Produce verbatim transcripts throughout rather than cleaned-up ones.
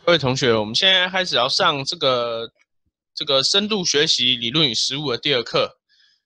各位同学，我们现在开始要上这个这个深度学习理论与实务的第二课。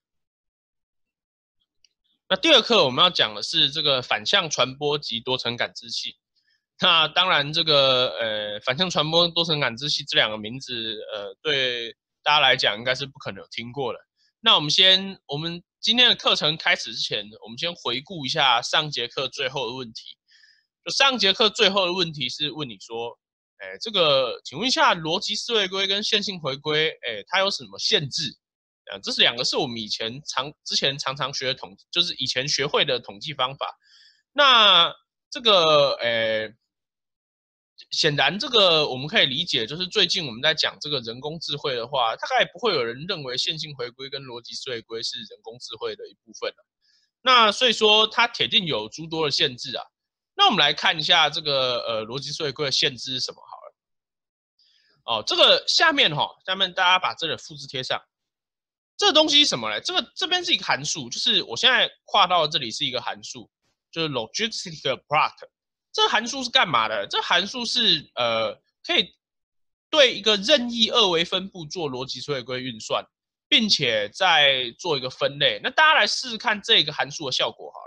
那第二课我们要讲的是这个反向传播及多层感知器。那当然，这个呃反向传播、多层感知器这两个名字，呃，对大家来讲应该是不可能有听过的。那我们先，我们今天的课程开始之前，我们先回顾一下上节课最后的问题。就上节课最后的问题是问你说，哎，这个，请问一下，逻辑思维规跟线性回归，哎，它有什么限制？啊，这是两个是我们以前常之前常常学的统，就是以前学会的统计方法。那这个，哎，显然这个我们可以理解，就是最近我们在讲这个人工智慧的话，大概不会有人认为线性回归跟逻辑思维规是人工智慧的一部分了。那所以说，它铁定有诸多的限制啊。那我们来看一下这个呃逻辑思维规的限制是什么好了。哦，这个下面哈、哦，下面大家把这个复制贴上。这个东西是什么呢？这个这边是一个函数，就是我现在画到这里是一个函数，就是 logistic plot。这个函数是干嘛的？这个函数是呃可以对一个任意二维分布做逻辑思维规运算，并且再做一个分类。那大家来试试看这个函数的效果好了。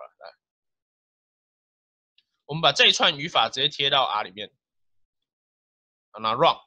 我们把这一串语法直接贴到 R 里面，那 run，run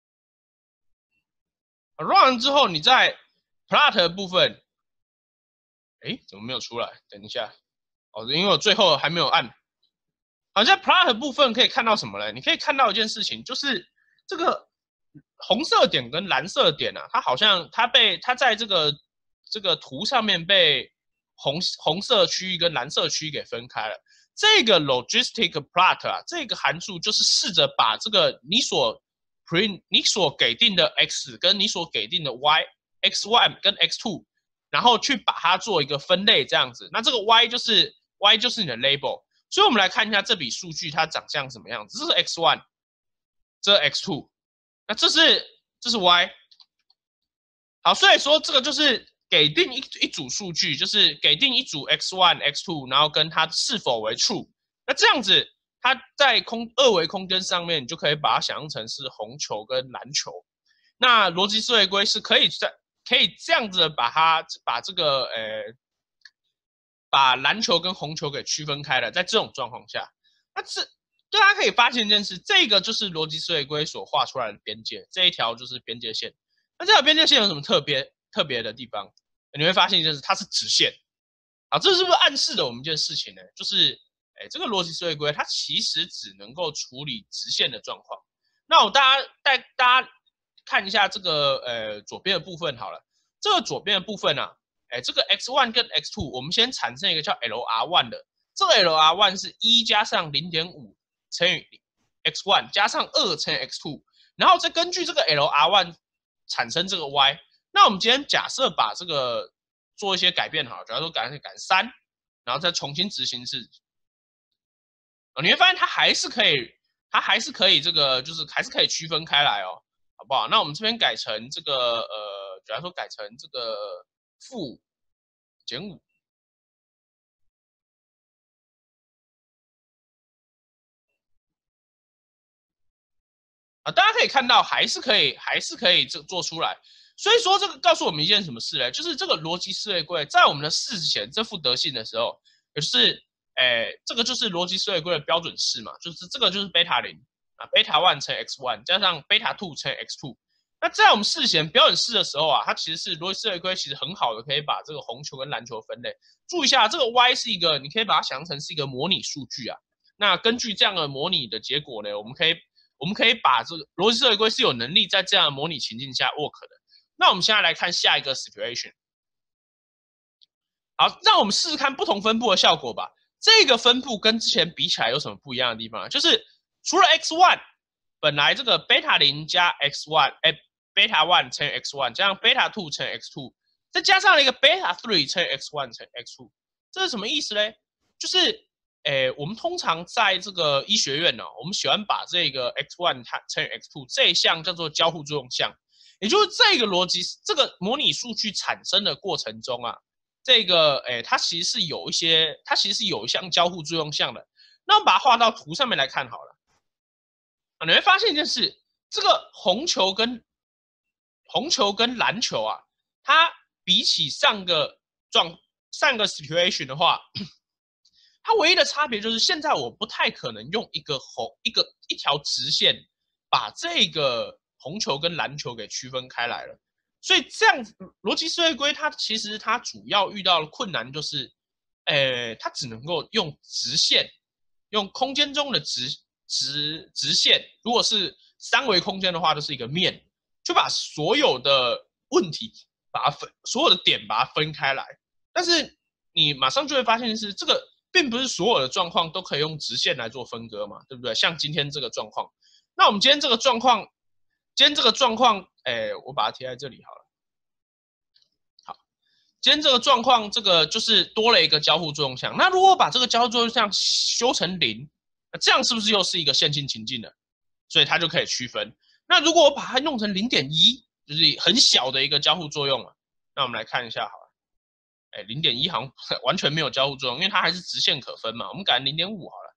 完之后，你在 plot 的部分，哎，怎么没有出来？等一下，哦，因为我最后还没有按。好，在 plot 的部分可以看到什么呢？你可以看到一件事情，就是这个红色点跟蓝色点啊，它好像它被它在这个这个图上面被红红色区域跟蓝色区域给分开了。这个 logistic plot 啊，这个函数就是试着把这个你所 print 你所给定的 x 跟你所给定的 y，x one 跟 x two， 然后去把它做一个分类这样子。那这个 y 就是 y 就是你的 label， 所以我们来看一下这笔数据它长相什么样子。这是 x one， 这是 x two， 那这是这是 y。好，所以说这个就是给定一一组数据，就是给定一组 x one、x two， 然后跟它是否为 true。那这样子，它在空二维空间上面，你就可以把它想象成是红球跟蓝球。那逻辑思维规是可以在可以这样子的把它把这个呃把蓝球跟红球给区分开了。在这种状况下，那这大家可以发现一件事，这个就是逻辑思维规所画出来的边界，这一条就是边界线。那这条边界线有什么特别特别的地方？你会发现一件事，它是直线。好，这是不是暗示了我们一件事情呢？就是，哎，这个逻辑思维规它其实只能够处理直线的状况。那我大家带大家看一下这个呃左边的部分好了。这个左边的部分啊，哎，这个 x one 跟 x two， 我们先产生一个叫 L R one 的。这个 L R one 是一加上 零点五 乘以 x one 加上二乘以 x two， 然后再根据这个 L R one 产生这个 y。那我们今天假设把这个做一些改变好了，假如说改成改三，然后再重新执行一次，你会发现它还是可以，它还是可以这个就是还是可以区分开来哦，好不好？那我们这边改成这个呃，假如说改成这个负减五。啊，大家可以看到，还是可以，还是可以这做出来。所以说，这个告诉我们一件什么事呢？就是这个逻辑思维规在我们的式前这副德性的时候，也就是，诶，这个就是逻辑思维规的标准式嘛，就是这个就是贝塔零啊，贝塔 one 乘 x one 加上贝塔 two 乘 x two。那在我们事前标准式的时候啊，它其实是逻辑思维规其实很好的可以把这个红球跟蓝球分类。注意一下，这个 y 是一个，你可以把它想成是一个模拟数据啊。那根据这样的模拟的结果呢，我们可以。我们可以把这个逻辑思维规是有能力在这样的模拟情境下 work 的。那我们现在来看下一个 situation。好，让我们试试看不同分布的效果吧。这个分布跟之前比起来有什么不一样的地方？就是除了 x one， 本来这个贝塔零加 x one， 哎，贝塔 one 乘以 x one 加上贝塔 two 乘以 x two， 再加上了一个贝塔 three 乘以 x one 乘以 x two， 这是什么意思呢？就是诶，我们通常在这个医学院呢、哦，我们喜欢把这个 x one 乘以 x two 这一项叫做交互作用项，也就是这个逻辑，这个模拟数据产生的过程中啊，这个诶，它其实是有一些，它其实是有一项交互作用项的。那我们把它画到图上面来看好了，啊，你会发现一件事， 这个红球跟红球跟蓝球啊，它比起上个状上个 situation 的话，它唯一的差别就是现在我不太可能用一个红一个一条直线把这个红球跟蓝球给区分开来了。所以这样子逻辑思维龟它其实它主要遇到的困难就是，呃，它只能够用直线，用空间中的直直直线，如果是三维空间的话，就是一个面，就把所有的问题把它分，所有的点把它分开来。但是你马上就会发现是这个并不是所有的状况都可以用直线来做分割嘛，对不对？像今天这个状况，那我们今天这个状况，今天这个状况，哎，我把它贴在这里好了。好，今天这个状况，这个就是多了一个交互作用项。那如果把这个交互作用项修成零，那这样是不是又是一个线性情境了？所以它就可以区分。那如果我把它弄成零点一，就是很小的一个交互作用了。那我们来看一下好了。哎，零点一好像完全没有交互作用，因为它还是直线可分嘛。我们改零点五好了。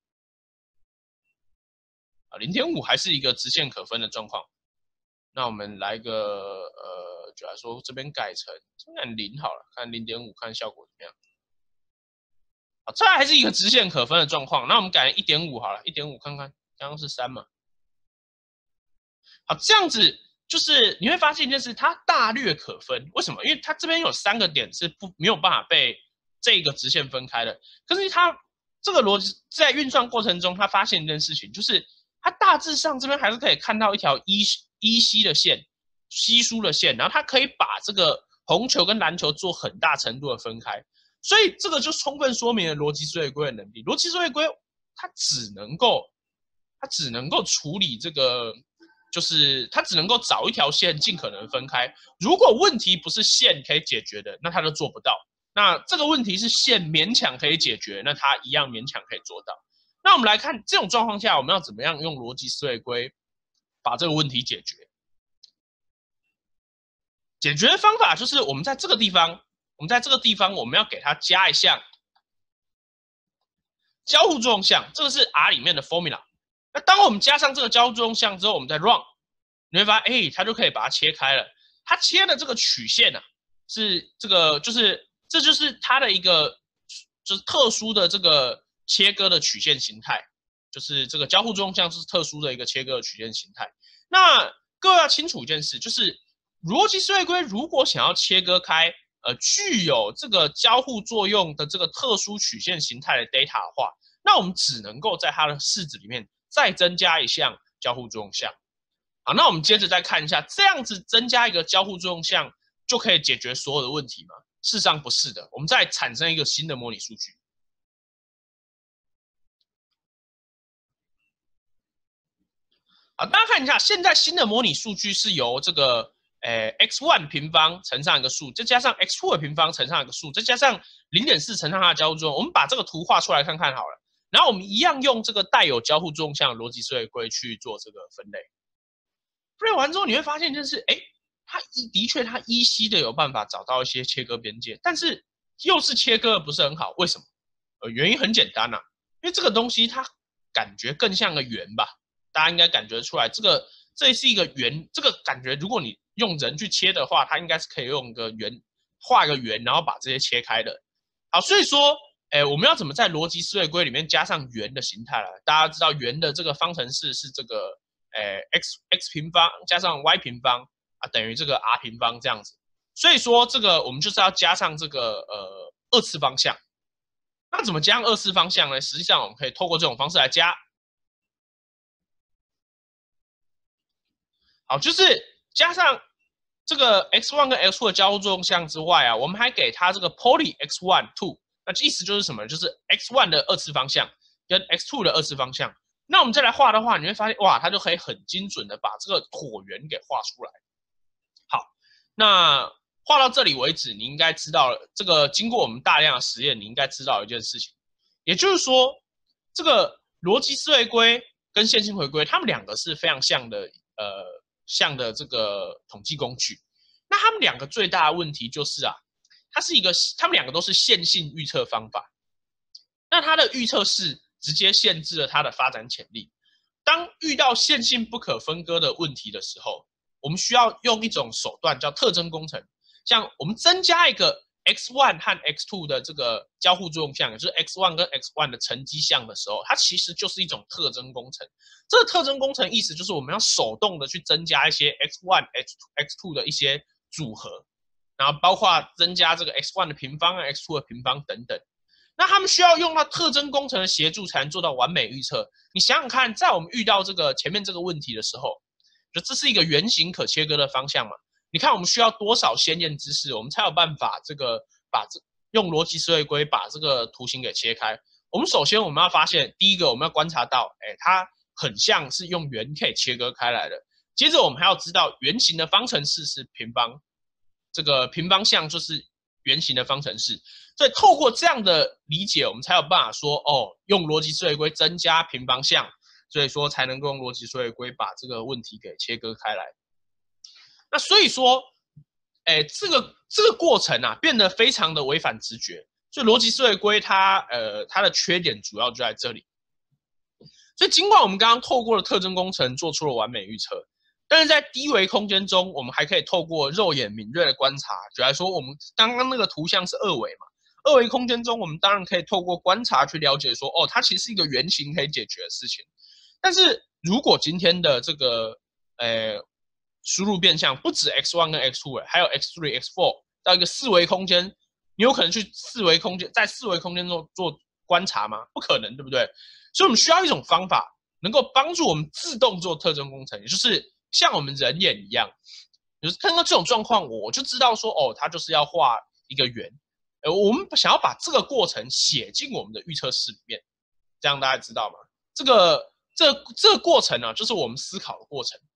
啊，零点五还是一个直线可分的状况。那我们来个呃，就来说这边改成按零好了，看零点五看效果怎么样。啊，这还是一个直线可分的状况。那我们改一点五好了，一点五看看，刚刚是三嘛。好，这样子就是你会发现一件事，它大略可分。为什么？因为它这边有三个点是不没有办法被这个直线分开的。可是它这个逻辑在运算过程中，它发现一件事情，就是它大致上这边还是可以看到一条依依稀的线，稀疏的线，然后它可以把这个红球跟蓝球做很大程度的分开。所以这个就充分说明了逻辑思维龟的能力。逻辑思维龟它只能够，它只能够处理这个。就是它只能够找一条线尽可能分开。如果问题不是线可以解决的，那它就做不到。那这个问题是线勉强可以解决，那它一样勉强可以做到。那我们来看这种状况下，我们要怎么样用逻辑思维龟把这个问题解决？解决的方法就是我们在这个地方，我们在这个地方我们要给它加一项交互作用项，这个是 R 里面的 formula。那当我们加上这个交互作用项之后，我们再 run， 你会发现，哎，它就可以把它切开了。它切的这个曲线啊，是这个，就是这就是它的一个，就是特殊的这个切割的曲线形态，就是这个交互作用项是特殊的一个切割的曲线形态。那各位要清楚一件事，就是逻辑思维龟如果想要切割开，呃，具有这个交互作用的这个特殊曲线形态的 data 的话，那我们只能够在它的式子里面再增加一项交互作用项。好，那我们接着再看一下，这样子增加一个交互作用项就可以解决所有的问题吗？事实上不是的，我们再产生一个新的模拟数据。好，大家看一下，现在新的模拟数据是由这个诶 x 一 平方乘上一个数，再加上 x 二 的平方乘上一个数，再加上 零点四 乘上它的交互作用。我们把这个图画出来看看好了。然后我们一样用这个带有交互作用项的逻辑思维龟去做这个分类。分类完之后，你会发现一件事，哎，它的确它依稀的有办法找到一些切割边界，但是又是切割的不是很好。为什么？呃，原因很简单呐、啊，因为这个东西它感觉更像个圆吧，大家应该感觉出来，这个这是一个圆，这个感觉如果你用人去切的话，它应该是可以用个圆画一个圆，然后把这些切开的。好，所以说。哎，我们要怎么在逻辑思维龟里面加上圆的形态了？大家知道圆的这个方程式是这个，哎 x x 平方加上 y 平方啊等于这个 r 平方这样子。所以说这个我们就是要加上这个呃二次方向。那怎么加上二次方向呢？实际上我们可以透过这种方式来加。好，就是加上这个 x 一 跟 x 二的交互作用项之外啊，我们还给它这个 poly x 一 two。那意思就是什么？就是 x 一 的二次方向跟 x 二 的二次方向。那我们再来画的话，你会发现，哇，它就可以很精准的把这个椭圆给画出来。好，那画到这里为止，你应该知道了，这个经过我们大量的实验，你应该知道一件事情，也就是说，这个逻辑思维龟跟线性回归，它们两个是非常像的，呃，像的这个统计工具。那它们两个最大的问题就是啊。它是一个，它们两个都是线性预测方法。那它的预测是直接限制了它的发展潜力。 当遇到线性不可分割的问题的时候，我们需要用一种手段叫特征工程，像我们增加一个 x 一 和 x 二 的这个交互作用项，也就是 x 一 跟 x 一 的乘积项的时候，它其实就是一种特征工程。这个特征工程意思就是我们要手动的去增加一些 x 一、x 二、x 二 的一些组合，然后包括增加这个 x 一 的平方、x 二 的平方等等。那他们需要用到特征工程的协助才能做到完美预测。你想想看，在我们遇到这个前面这个问题的时候，就这是一个圆形可切割的方向嘛？你看我们需要多少先验知识，我们才有办法这个把这用逻辑思维规把这个图形给切开？我们首先我们要发现，第一个我们要观察到，哎，它很像是用圆可以切割开来的。接着我们还要知道圆形的方程式是平方，这个平方项就是圆形的方程式。所以透过这样的理解，我们才有办法说，哦，用逻辑思维规增加平方项，所以说才能够用逻辑思维规把这个问题给切割开来。那所以说，哎，这个这个过程啊，变得非常的违反直觉。所以逻辑思维规它呃它的缺点主要就在这里。所以尽管我们刚刚透过了特征工程做出了完美预测，但是在低维空间中，我们还可以透过肉眼敏锐的观察，举来说，我们刚刚那个图像是二维嘛，二维空间中，我们当然可以透过观察去了解说，哦，它其实是一个圆形可以解决的事情。但是如果今天的这个呃输入变项不止 x 一 跟 x 二，还有 x 三、x 四到一个四维空间，你有可能去四维空间，在四维空间中做观察吗？不可能，对不对？所以我们需要一种方法，能够帮助我们自动做特征工程，也就是像我们人眼一样，就是看到这种状况，我就知道说，哦，它就是要画一个圆。呃，我们想要把这个过程写进我们的预测式里面，这样大家知道吗？这个这这个过程呢、啊，就是我们思考的过程。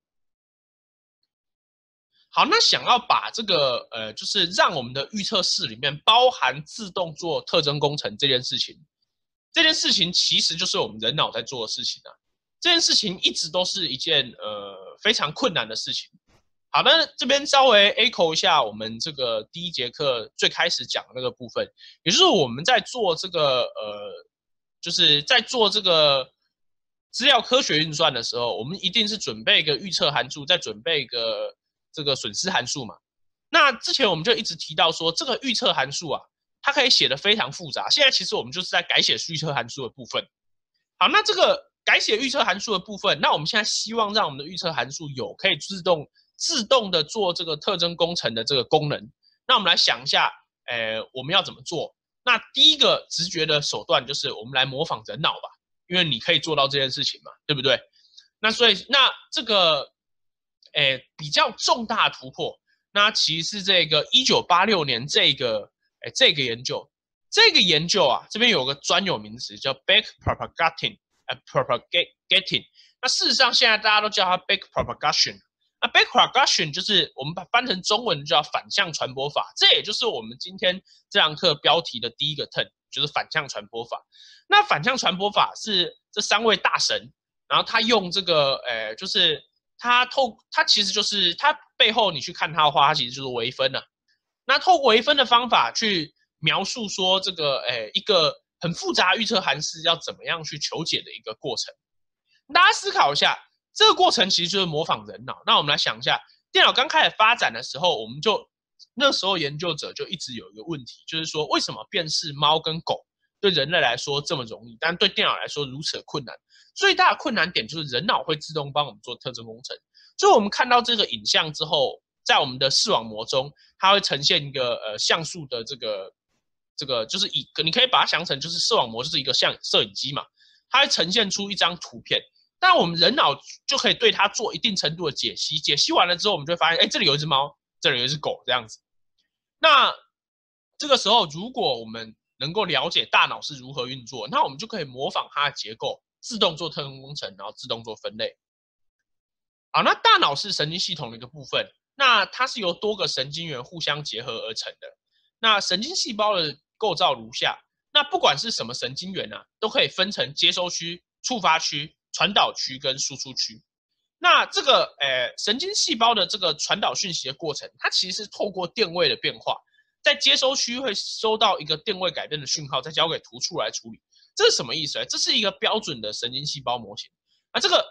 好，那想要把这个呃，就是让我们的预测式里面包含自动做特征工程这件事情，这件事情其实就是我们人脑在做的事情啊。这件事情一直都是一件呃非常困难的事情。好，那这边稍微 echo 一下我们这个第一节课最开始讲的那个部分，也就是我们在做这个呃，就是在做这个资料科学运算的时候，我们一定是准备一个预测函数，再准备一个这个损失函数嘛。那之前我们就一直提到说，这个预测函数啊，它可以写得非常复杂。现在其实我们就是在改写预测函数的部分。好，那这个改写预测函数的部分，那我们现在希望让我们的预测函数有可以自动自动的做这个特征工程的这个功能。那我们来想一下，呃，我们要怎么做？那第一个直觉的手段就是我们来模仿人脑吧，因为你可以做到这件事情嘛，对不对？那所以那这个，诶，比较重大的突破，那其实是这个一九八六年这个，诶，这个研究。这个研究啊，这边有个专有名词叫 backpropagating， 呃 propagating。那事实上现在大家都叫它 backpropagation。那 backpropagation 就是我们把翻成中文就叫反向传播法，这也就是我们今天这堂课标题的第一个 term， 就是反向传播法。那反向传播法是这三位大神，然后他用这个，呃，就是他透，他其实就是他背后你去看他的话，他其实就是微分啊。那透过微分的方法去描述说这个，诶，一个很复杂预测函数要怎么样去求解的一个过程。大家思考一下，这个过程其实就是模仿人脑。那我们来想一下，电脑刚开始发展的时候，我们就那时候研究者就一直有一个问题，就是说为什么辨识猫跟狗对人类来说这么容易，但对电脑来说如此的困难？最大的困难点就是人脑会自动帮我们做特征工程。所以我们看到这个影像之后，在我们的视网膜中，它会呈现一个呃像素的这个。这个就是以你可以把它想成就是视网膜就是一个像摄影机嘛，它会呈现出一张图片，但我们人脑就可以对它做一定程度的解析，解析完了之后，我们就会发现，哎，这里有一只猫，这里有一只狗这样子。那这个时候，如果我们能够了解大脑是如何运作，那我们就可以模仿它的结构，自动做特征工程，然后自动做分类。好，那大脑是神经系统的一个部分，那它是由多个神经元互相结合而成的。那神经细胞的构造如下，那不管是什么神经元啊，都可以分成接收区、触发区、传导区跟输出区。那这个呃神经细胞的这个传导讯息的过程，它其实是透过电位的变化，在接收区会收到一个电位改变的讯号，再交给突触来处理。这是什么意思呢？这是一个标准的神经细胞模型。那这个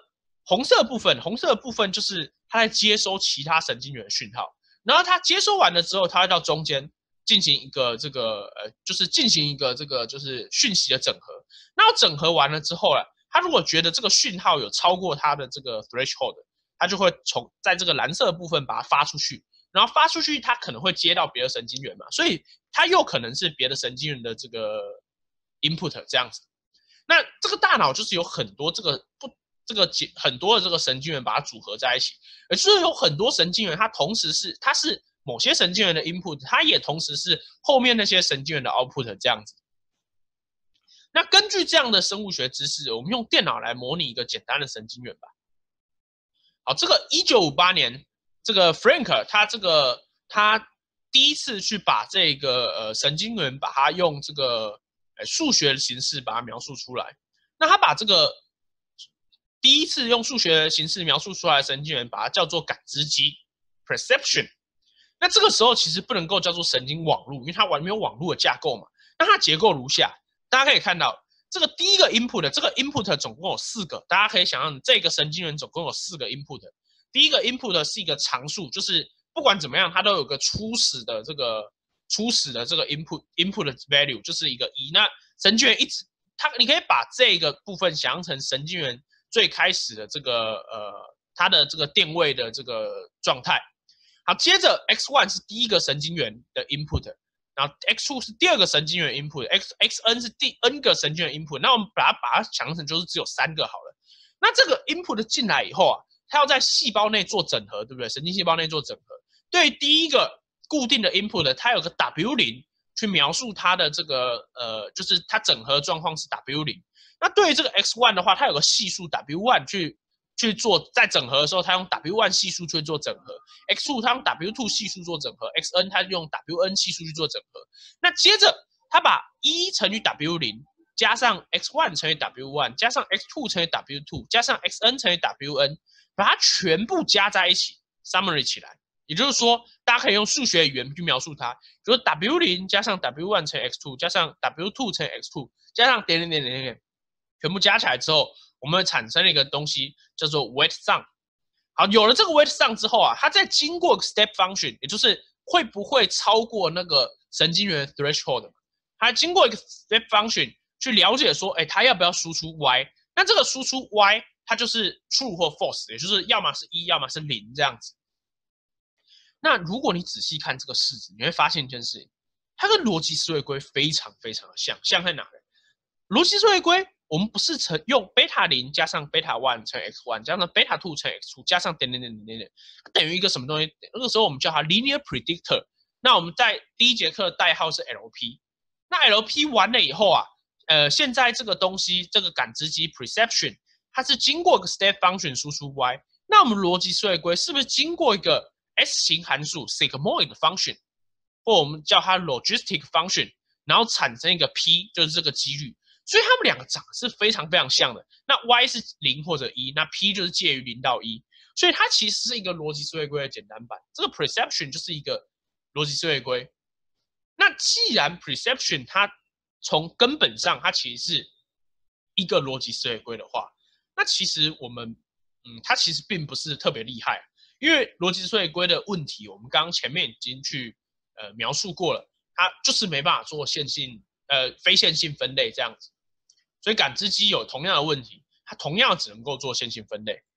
红色部分，红色部分就是它在接收其他神经元的讯号，然后它接收完了之后，它会到中间进行一个这个呃，就是进行一个这个就是讯息的整合。那整合完了之后啊，它如果觉得这个讯号有超过它的这个 threshold， 它就会从在这个蓝色的部分把它发出去，然后发出去它可能会接到别的神经元嘛，所以它又可能是别的神经元的这个 input 这样子。那这个大脑就是有很多这个不这个很多的这个神经元把它组合在一起，也就是有很多神经元它同时是它是某些神经元的 input， 它也同时是后面那些神经元的 output 这样子。那根据这样的生物学知识，我们用电脑来模拟一个简单的神经元吧。好，这个一九五八年，这个 Frank 他这个他第一次去把这个呃神经元把它用这个呃数学的形式把它描述出来。那他把这个第一次用数学的形式描述出来的神经元，把它叫做感知机 （perception）。那这个时候其实不能够叫做神经网络，因为它完全没有网络的架构嘛。那它结构如下，大家可以看到，这个第一个 input， 这个 input 总共有四个，大家可以想象这个神经元总共有四个 input。第一个 input 是一个常数，就是不管怎么样，它都有个初始的这个初始的这个 input input value， 就是一个一。那神经元一直它，你可以把这个部分想象成神经元最开始的这个呃它的这个电位的这个状态。好，接着 X 一 是第一个神经元的 input， 然后 X 二 是第二个神经元 input，X Xn 是第 n 个神经元 input。那我们把它把它想象成就是只有三个好了。那这个 input 进来以后啊，它要在细胞内做整合，对不对？神经细胞内做整合。对于第一个固定的 input， 它有个 W 零 去描述它的这个呃，就是它整合状况是 W 零。那对于这个 X 一 的话，它有个系数 W 一 去。去做在整合的时候，它用 W 一 系数去做整合 ，X 二 它用 W 二 系数做整合 ，Xn 它用 Wn 系数去做整合。那接着它把一乘以 W 零 加上 X 一 乘以 W 一 加上 X 二 乘以 W 二 加上 Xn 乘以 Wn， 把它全部加在一起 ，summary 起来。也就是说，大家可以用数学语言去描述它，就是 W 零 加上 W 一 乘以 X 二 加上 W 二 乘以 X 二 加上点点点点点，全部加起来之后。我们产生了一个东西叫做 weight sum。好，有了这个 weight sum 之后啊，它再经过 step function， 也就是会不会超过那个神经元 threshold， 它经过一个 step function 去了解说，哎，它要不要输出 y？ 那这个输出 y， 它就是 true 或 false， 也就是要么是一，要么是零这样子。那如果你仔细看这个式子，你会发现一件事情，它跟逻辑思维规非常非常的像，像在哪呢？逻辑思维规。我们不是乘用贝塔零加上贝塔一乘 X 一 加上贝塔二乘 X 二 加上点点点点点点，等于一个什么东西？那个时候我们叫它 linear predictor。那我们在第一节课的代号是 L P。那 L P 完了以后啊，呃，现在这个东西这个感知机 perception， 它是经过一个 step function 输出 y。那我们逻辑思维规是不是经过一个 S 型函数 sigmoid function， 或我们叫它 logistic function， 然后产生一个 p， 就是这个几率。所以它们两个长得是非常非常像的。那 y 是零或者一，那 p 就是介于零到一，所以它其实是一个逻辑思维规的简单版。这个 perception 就是一个逻辑思维规。那既然 perception 它从根本上它其实是一个逻辑思维规的话，那其实我们嗯，它其实并不是特别厉害，因为逻辑思维规的问题，我们刚刚前面已经去呃描述过了，它就是没办法做线性呃非线性分类这样子。所以感知机有同样的问题，它同样只能够做线性分类。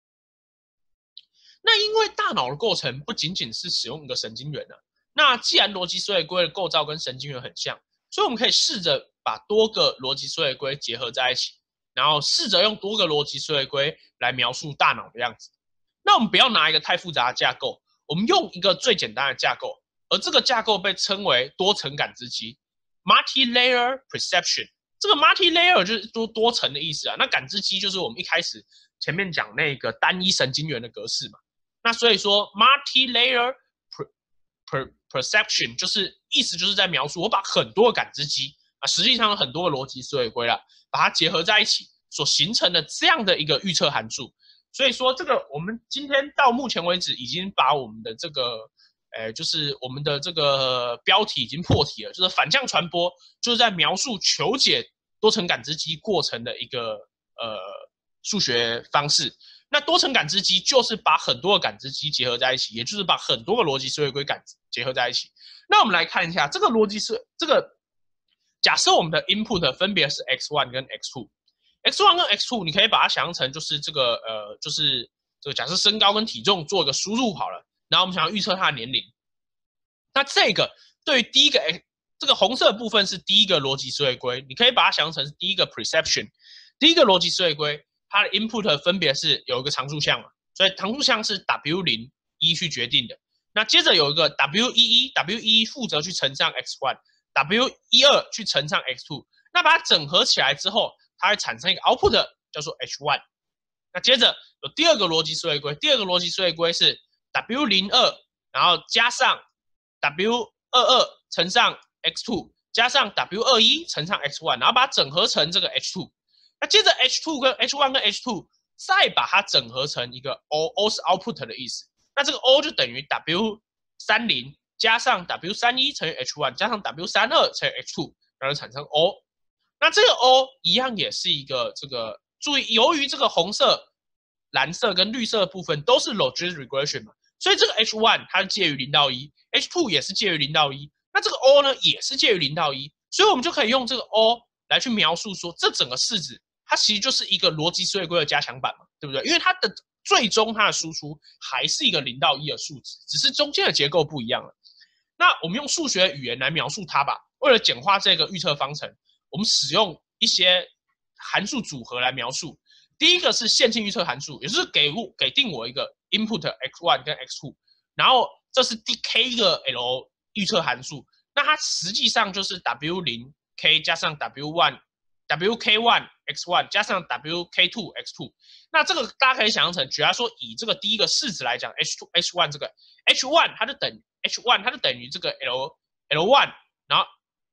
那因为大脑的构成不仅仅是使用一个神经元啊，那既然逻辑思维规的构造跟神经元很像，所以我们可以试着把多个逻辑思维规结合在一起，然后试着用多个逻辑思维规来描述大脑的样子。那我们不要拿一个太复杂的架构，我们用一个最简单的架构，而这个架构被称为多层感知机 （multi-layer perception）。这个 multi-layer 就是多多层的意思啊。那感知机就是我们一开始前面讲那个单一神经元的格式嘛。那所以说 multi-layer per, per, perception 就是意思就是在描述我把很多个感知机啊，实际上有很多个逻辑思维规啦，把它结合在一起所形成的这样的一个预测函数。所以说这个我们今天到目前为止已经把我们的这个呃，就是我们的这个标题已经破题了，就是反向传播，就是在描述求解多层感知机过程的一个呃数学方式。 那多层感知机就是把很多个感知机结合在一起，也就是把很多个逻辑思维规感结合在一起。那我们来看一下这个逻辑是这个，假设我们的 input 分别是 x one 跟 x two，x one 跟 x two 你可以把它想象成就是这个呃就是这个假设身高跟体重做一个输入好了，然后我们想要预测它的年龄。那这个对于第一个 x 这个红色的部分是第一个逻辑思维规，你可以把它想象成是第一个 perception， 第一个逻辑思维规。它的 input 分别是有一个常数项嘛，所以常数项是 w 零一去决定的。那接着有一个 w 一一 w 一一负责去乘上 x one， w 一二去乘上 x two， 那把它整合起来之后，它会产生一个 output 叫做 h one。那接着有第二个逻辑思维规，第二个逻辑思维规是 w 零二，然后加上 w 二二乘上 x two， 加上 w 二一乘上 x one， 然后把它整合成这个 h two。那接着 h two 跟 h one 跟 h two 再把它整合成一个 o，o 是 output 的意思。那这个 o 就等于 w 三零加上 w 三一乘以 h one 加上 w 三二乘以 h two， 然后产生 o。那这个 o 一样也是一个这个，注意，由于这个红色、蓝色跟绿色的部分都是 logistic regression 嘛，所以这个 h one 它是介于零到一 ，h two 也是介于零到一，那这个 o 呢也是介于零到一，所以我们就可以用这个 o 来去描述说这整个式子。它其实就是一个逻辑思维规的加强版嘛，对不对？因为它的最终它的输出还是一个零到一的数值，只是中间的结构不一样了。那我们用数学语言来描述它吧。为了简化这个预测方程，我们使用一些函数组合来描述。第一个是线性预测函数，也就是给我给定我一个 input x one 跟 x two， 然后这是第 k 个 L 预测函数，那它实际上就是 w 零 k 加上 w 一。w k 一 x 一 加上 w k 二 x 二， 那这个大家可以想象成，举例说以这个第一个式子来讲 ，h 二 h 一 这个 h 一 它就等 h 一 它就等于这个 l l 一，然后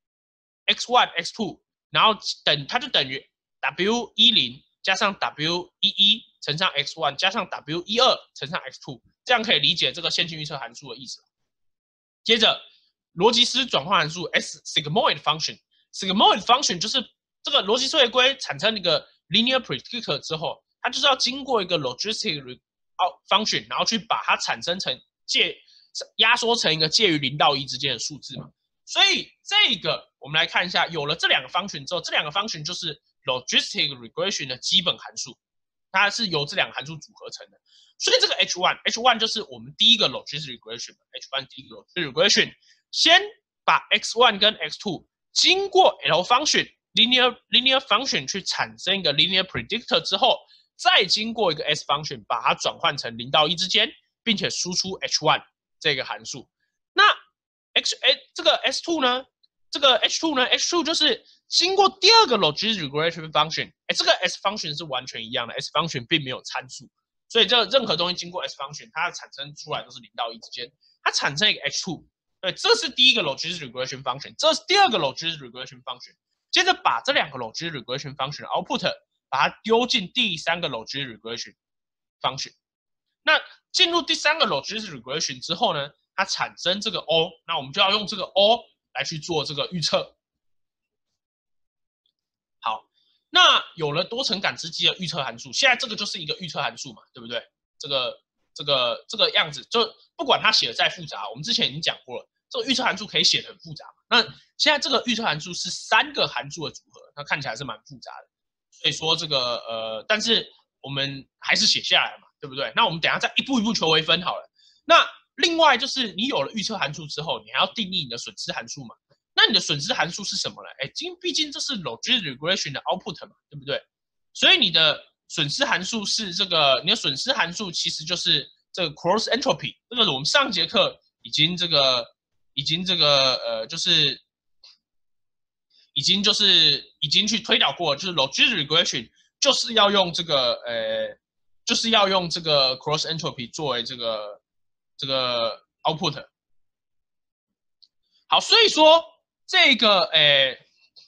x 一 x 二，然后等它就等于 w 一零加上 w 一一乘上 x 一 加上 w 一二乘上 x 二，这样可以理解这个线性预测函数的意思。接着逻辑思转换函数 s sigmoid function，sigmoid function 就是这个逻辑思维规产生一个 linear predictor 之后，它就是要经过一个 logistic function， 然后去把它产生成介压缩成一个介于零到一之间的数字嘛。所以这个我们来看一下，有了这两个 function 之后，这两个 function 就是 logistic regression 的基本函数，它是由这两个函数组合成的。所以这个 h 一 h 一 就是我们第一个 logistic regression，h 一 第一个 logistic regression， 先把 x 一 跟 x 二 经过 L function。Linear linear function 去产生一个 linear predictor 之后，再经过一个 s function 把它转换成零到一之间，并且输出 h 一 这个函数。那 h 哎这个 s 二 呢？这个 h 二 呢 ？h 二 就是经过第二个 logistic regression function， 哎，这个 s function 是完全一样的 ，s function 并没有参数，所以这任何东西经过 s function， 它产生出来都是零到一之间，它产生一个 h 二，对，这是第一个 logistic regression function， 这是第二个 logistic regression function。接着把这两个 logistic regression function 的 output 把它丢进第三个 logistic regression function。那进入第三个 logistic regression 之后呢，它产生这个 O， 那我们就要用这个 O 来去做这个预测。好，那有了多层感知机的预测函数，现在这个就是一个预测函数嘛，对不对？这个这个这个样子，就不管它写的再复杂，我们之前已经讲过了。这个预测函数可以写得很复杂嘛？那现在这个预测函数是三个函数的组合，它看起来是蛮复杂的。所以说这个呃，但是我们还是写下来嘛，对不对？那我们等一下再一步一步求微分好了。那另外就是你有了预测函数之后，你还要定义你的损失函数嘛？那你的损失函数是什么呢？哎，因毕竟这是 logistic regression 的 output 嘛，对不对？所以你的损失函数是这个，你的损失函数其实就是这个 cross entropy。这个我们上节课已经这个。已经这个呃，就是已经就是已经去推导过，就是 logistic regression 就是要用这个呃，就是要用这个 cross entropy 作为这个这个 output。好，所以说这个呃，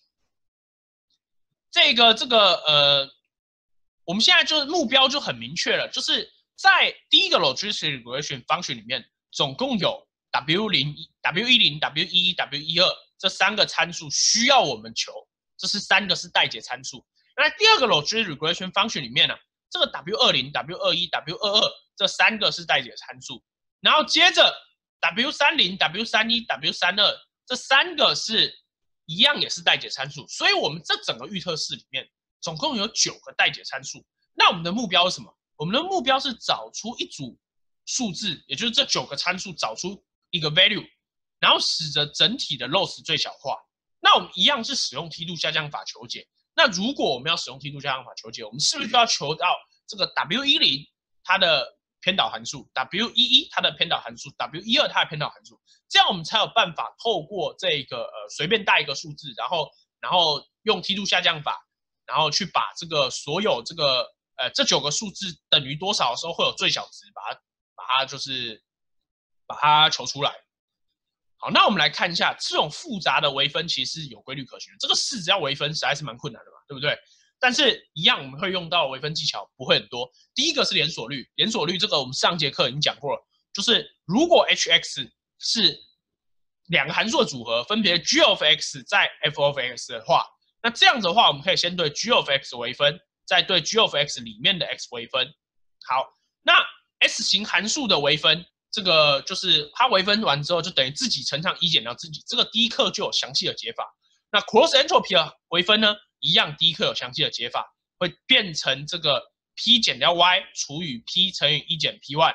这个这个呃，我们现在就是目标就很明确了，就是在第一个 logistic regression function 里面，总共有W 零、W 一零、W 一一、W 一二这三个参数需要我们求，这是三个是待解参数。那第二个 logistic regression function 里面呢， 这个 W 二十、W 二十一、W 二十二这三个是待解参数，然后接着 W 三十、W 三十一、W 三十二这三个是一样也是待解参数，所以我们这整个预测式里面总共有九个待解参数。那我们的目标是什么？我们的目标是找出一组数字，也就是这九个参数找出一个 value， 然后使得整体的 loss 最小化。那我们一样是使用梯度下降法求解。那如果我们要使用梯度下降法求解，我们是不是就要求到这个 W 十 它的偏导函数 ，W 十一它的偏导函数 ，W 十二它的偏导函数，这样我们才有办法透过这个呃随便带一个数字，然后然后用梯度下降法，然后去把这个所有这个呃这九个数字等于多少的时候会有最小值，把它把它就是把它求出来。好，那我们来看一下这种复杂的微分其实是有规律可循的。这个式子要微分实在是蛮困难的嘛，对不对？但是一样我们会用到微分技巧，不会很多。第一个是连锁率，连锁率这个我们上节课已经讲过了，就是如果 h x 是两个函数的组合，分别 g of x 在 f of x 的话，那这样子的话，我们可以先对 g of x 微分，再对 g of x 里面的 x 微分。好，那 S 型函数的微分。这个就是它微分完之后，就等于自己乘上一减掉自己。这个第一课就有详细的解法。那 cross entropy 的微分呢，一样第一课有详细的解法，会变成这个 p 减掉 y 除以 p 乘以一减 p one。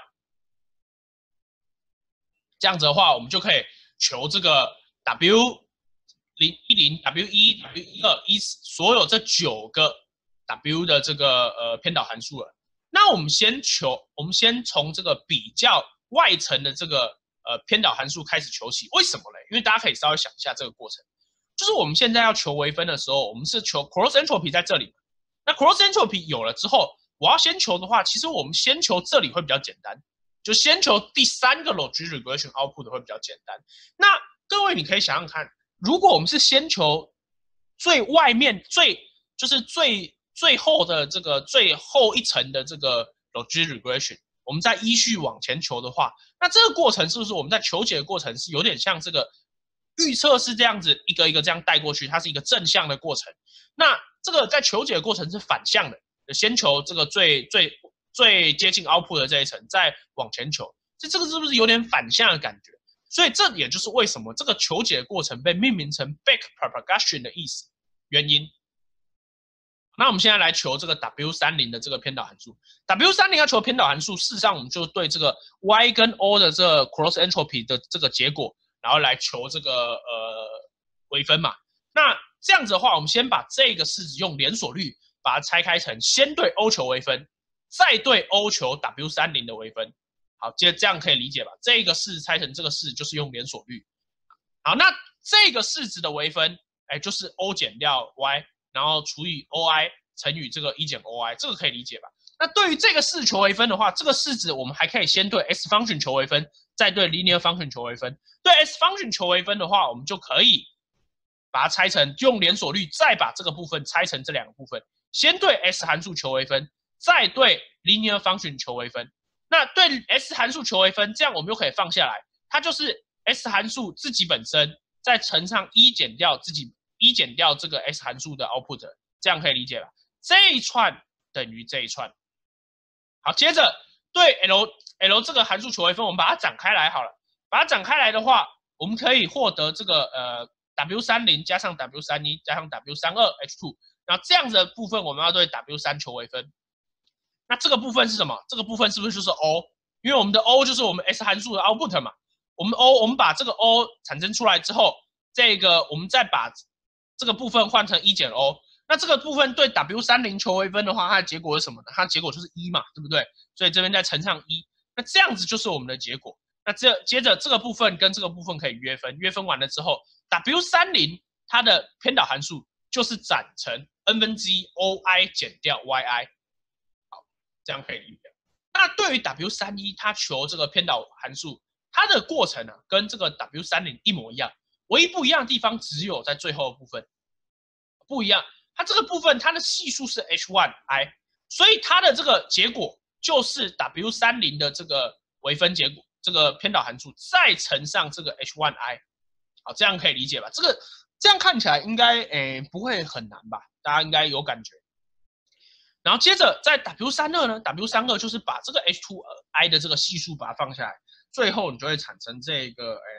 这样子的话，我们就可以求这个 W 零一零、W 一、W 一二、一所有这九个 W 的这个呃偏导函数了。那我们先求，我们先从这个比较外层的这个呃偏导函数开始求起，为什么嘞？因为大家可以稍微想一下这个过程，就是我们现在要求微分的时候，我们是求 cross entropy 在这里，那 cross entropy 有了之后，我要先求的话，其实我们先求这里会比较简单，就先求第三个 logistic regression output 会比较简单。那各位你可以想想看，如果我们是先求最外面最就是最最后的这个最后一层的这个 logistic regression。我们再依序往前求的话，那这个过程是不是我们在求解的过程是有点像这个预测是这样子一个一个这样带过去，它是一个正向的过程。那这个在求解的过程是反向的，先求这个最最最接近 output 的这一层，再往前求，这这个是不是有点反向的感觉？所以这也就是为什么这个求解的过程被命名成 back propagation 的意思原因。那我们现在来求这个 W 三十 的这个偏导函数 ，W 三十 要求偏导函数，事实上我们就对这个 y 跟 o 的这个 cross entropy 的这个结果，然后来求这个呃微分嘛。那这样子的话，我们先把这个式子用连锁率把它拆开成，先对 o 求微分，再对 o 求 W 三十 的微分。好，接这样可以理解吧？这个式拆成这个式就是用连锁率。好，那这个式子的微分，哎，就是 o 减掉 y。然后除以 O I 乘以这个一减 O I， 这个可以理解吧？那对于这个式求微分的话，这个式子我们还可以先对 S function 求微分，再对 linear function 求微分。对 S function 求微分的话，我们就可以把它拆成用连锁率，再把这个部分拆成这两个部分，先对 S 函数求微分，再对 linear function 求微分。那对 S 函数求微分，这样我们就可以放下来，它就是 S 函数自己本身再乘上一减掉自己。一减掉这个 S 函数的 output， 这样可以理解吧？这一串等于这一串。好，接着对 L L 这个函数求微分，我们把它展开来好了。把它展开来的话，我们可以获得这个呃 W 三十 加上 W 三十一 加上 W 三十二 H 二， 然后这样子的部分我们要对 W 三 求微分。那这个部分是什么？这个部分是不是就是 O？ 因为我们的 O 就是我们 S 函数的 output 嘛。我们 O 我们把这个 O 产生出来之后，这个我们再把这个部分换成一减 O， 那这个部分对 W 三十 求微分的话，它的结果是什么呢？它的结果就是一嘛，对不对？所以这边再乘上一，那这样子就是我们的结果。那这接着这个部分跟这个部分可以约分，约分完了之后 ，W 三十 它的偏导函数就是展成 n 分之一 O I 减掉 Y I， 好，这样可以理解。那对于 W 三十一 它求这个偏导函数，它的过程呢、啊，跟这个 W 三十 一模一样。唯一不一样的地方只有在最后的部分不一样，它这个部分它的系数是 H 一 I， 所以它的这个结果就是 W 三十 的这个微分结果，这个偏导函数再乘上这个 H 一 I， 好，这样可以理解吧？这个这样看起来应该诶不会很难吧？大家应该有感觉。 然后接着在 W 三二 呢 ，W 三二 就是把这个 H 二 I 的这个系数把它放下来，最后你就会产生这个，哎，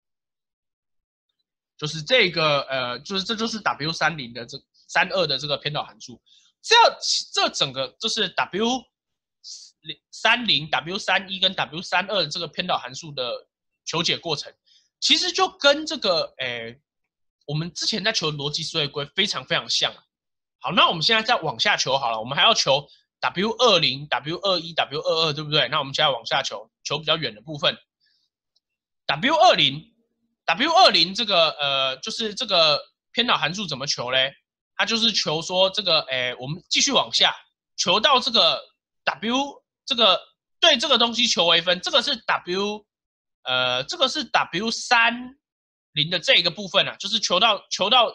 就是这个，呃，就是这就是 W 三十 的这三二的这个偏导函数。这样这整个就是 W 三十、W 三一跟 W 三二这个偏导函数的求解过程，其实就跟这个，哎，我们之前在求逻辑思维规非常非常像啊。好，那我们现在再往下求好了，我们还要求 W 二十、W 二十、W 二十二，对不对？那我们现在往下求，求比较远的部分 ，W 二十、W 二十这个呃，就是这个偏导函数怎么求嘞？它就是求说这个，诶，我们继续往下求到这个 W 这个对这个东西求微分，这个是 W 呃，这个是 W 三十 的这个部分啊，就是求到求到。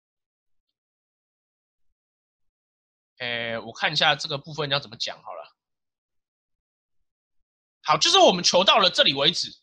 诶，我看一下这个部分要怎么讲好了。好，就是我们求到了这里为止。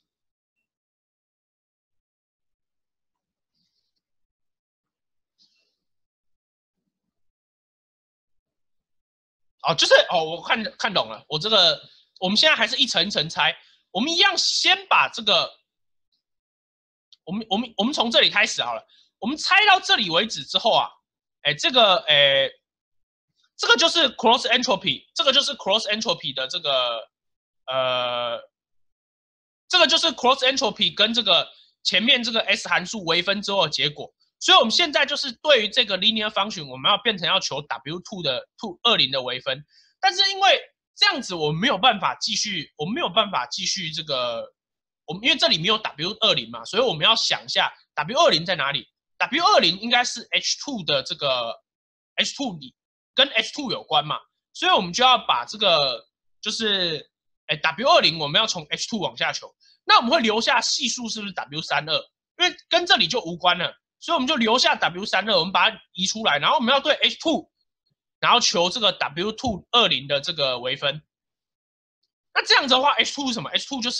哦，就是哦，我看看懂了。我这个我们现在还是一层一层拆，我们一样先把这个，我们我们我们从这里开始好了。我们拆到这里为止之后啊，哎，这个哎。这个就是 cross entropy， 这个就是 cross entropy 的这个呃，这个就是 cross entropy 跟这个前面这个 S 函数微分之后的结果。所以我们现在就是对于这个 linear function， 我们要变成要求 W 二 的 二十 的微分，但是因为这样子我们没有办法继续，我们没有办法继续这个，我们因为这里没有 W 二十 嘛，所以我们要想一下 W 二十 在哪里 ？W 二十 应该是 H 二 的这个 H 二 里。跟 H 二 有关嘛，所以我们就要把这个就是哎 W 二十 我们要从 H 二 往下求，那我们会留下系数是不是 W 三十二？因为跟这里就无关了，所以我们就留下 W 三十二，我们把它移出来，然后我们要对 H 二，然后求这个 W 二十 的这个微分。那这样子的话 ，H 二 是什么 ？H 二 就是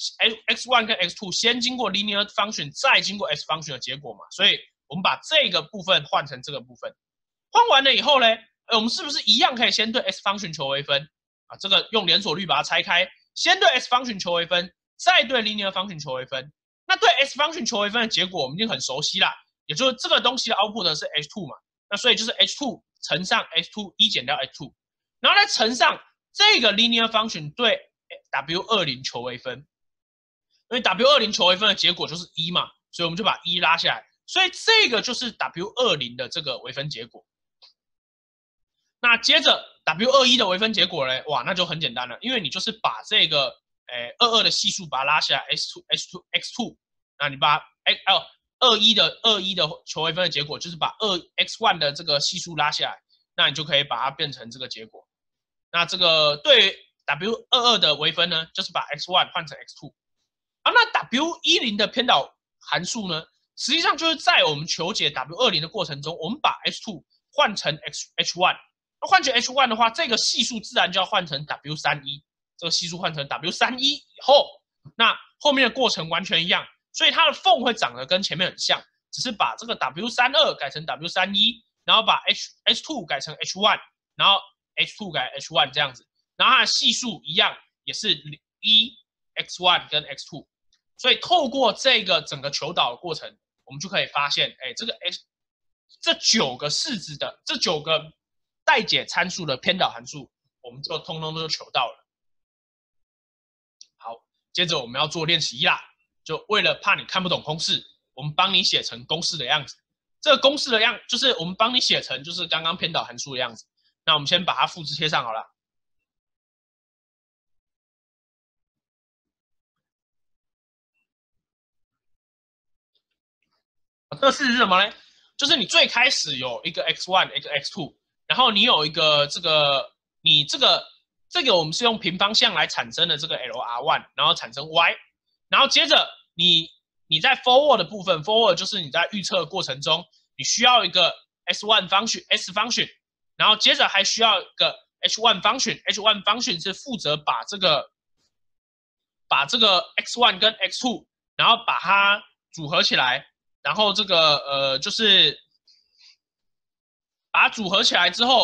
X 一 跟 X 二 先经过 linear function， 再经过 S function 的结果嘛，所以我们把这个部分换成这个部分，换完了以后呢？呃，我们是不是一样可以先对 S function 求微分啊？这个用连锁律把它拆开，先对 S function 求微分，再对 linear function 求微分。那对 S function 求微分的结果我们已经很熟悉啦，也就是这个东西的 output 是 H 二 嘛，那所以就是 H 二 乘上 H 二 一减掉 H 二，然后再乘上这个 linear function 对 W 二十 求微分，因为 W 二十 求微分的结果就是一嘛，所以我们就把一拉下来，所以这个就是 W 二十 的这个微分结果。那接着 W 二十一 的微分结果呢？哇，那就很简单了，因为你就是把这个诶二十二的系数把它拉下来 ，H 二 H 二 X 二，那你把 X 哦二十一的二十一的求微分的结果就是把二 X 一 的这个系数拉下来，那你就可以把它变成这个结果。那这个对 W 二十二的微分呢，就是把 X 一 换成 X 二。啊，那 W 一十 的偏导函数呢，实际上就是在我们求解 W 二十的过程中，我们把 H 二换成 H H 一。那换成 H 一 的话，这个系数自然就要换成 W 三十一，这个系数换成 W 三十一以后，那后面的过程完全一样，所以它的缝会长得跟前面很像，只是把这个 W 三十二改成 W 三十一，然后把 H H 二 改成 H 一，然后 H 二 改 H 一这样子，然后它的系数一样，也是一 X 一 跟 X 二，所以透过这个整个求导的过程，我们就可以发现，哎，这个 X 这九个式子的这九个待解参数的偏导函数，我们就通通都求到了。好，接着我们要做练习一啦，就为了怕你看不懂公式，我们帮你写成公式的样子。这个公式的样就是我们帮你写成就是刚刚偏导函数的样子。那我们先把它复制贴上好了。这个式是什么呢？就是你最开始有一个 x 一， 一个 x 二，然后你有一个这个，你这个这个我们是用平方项来产生的这个 L R 一， 然后产生 y， 然后接着你你在 forward 的部分 ，forward 就是你在预测的过程中，你需要一个 s 一 function s function， 然后接着还需要一个 h 一 function，h 一 function 是负责把这个把这个 x 一 跟 x 二，然后把它组合起来。然后这个呃，就是把它组合起来之后，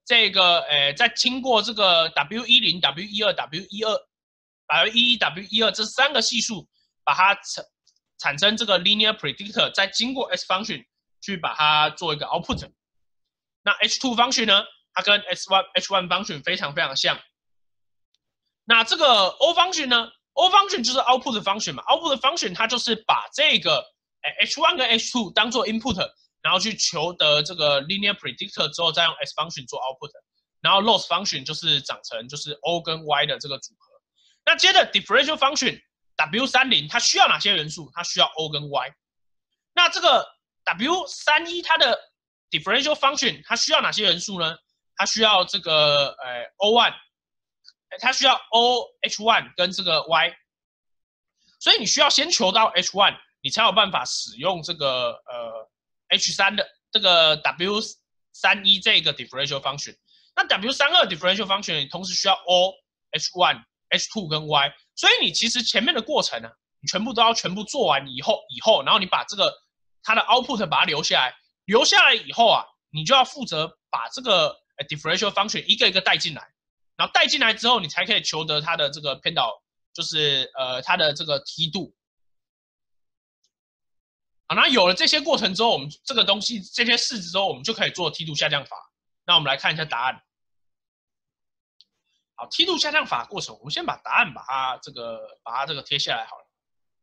这个诶，在经过这个 W 一零、W 一二、W 一二、W 一一、W 一二这三个系数，把它产产生这个 linear predictor， 再经过 S function 去把它做一个 output。那 H 二 function 呢，它跟 H 一 H 一 function 非常非常像。那这个 O function 呢 ？O function 就是 output function 嘛 ，output function 它就是把这个诶 H 一 跟 H 二 当做 input， 然后去求得这个 linear predictor 之后，再用 S function 做 output， 然后 loss function 就是长成就是 O 跟 Y 的这个组合。那接着 differential function W 三十 它需要哪些元素？它需要 O 跟 Y。那这个 W 三十一 它的 differential function 它需要哪些元素呢？它需要这个呃 O 一。它需要 O H 一 跟这个 Y， 所以你需要先求到 H 一， 你才有办法使用这个呃 H 三 的这个 W 三十一 这个 differential function。那 W 三十二 differential function 你同时需要 O H 一、H 二 跟 Y， 所以你其实前面的过程呢、啊，你全部都要全部做完以后，以后然后你把这个它的 output 把它留下来，留下来以后啊，你就要负责把这个 differential function 一个一个带进来。然后带进来之后，你才可以求得它的这个偏导，就是呃它的这个梯度。好，那有了这些过程之后，我们这个东西这些式子之后，我们就可以做梯度下降法。那我们来看一下答案。好，梯度下降法过程，我们先把答案把它这个把它这个贴下来好了。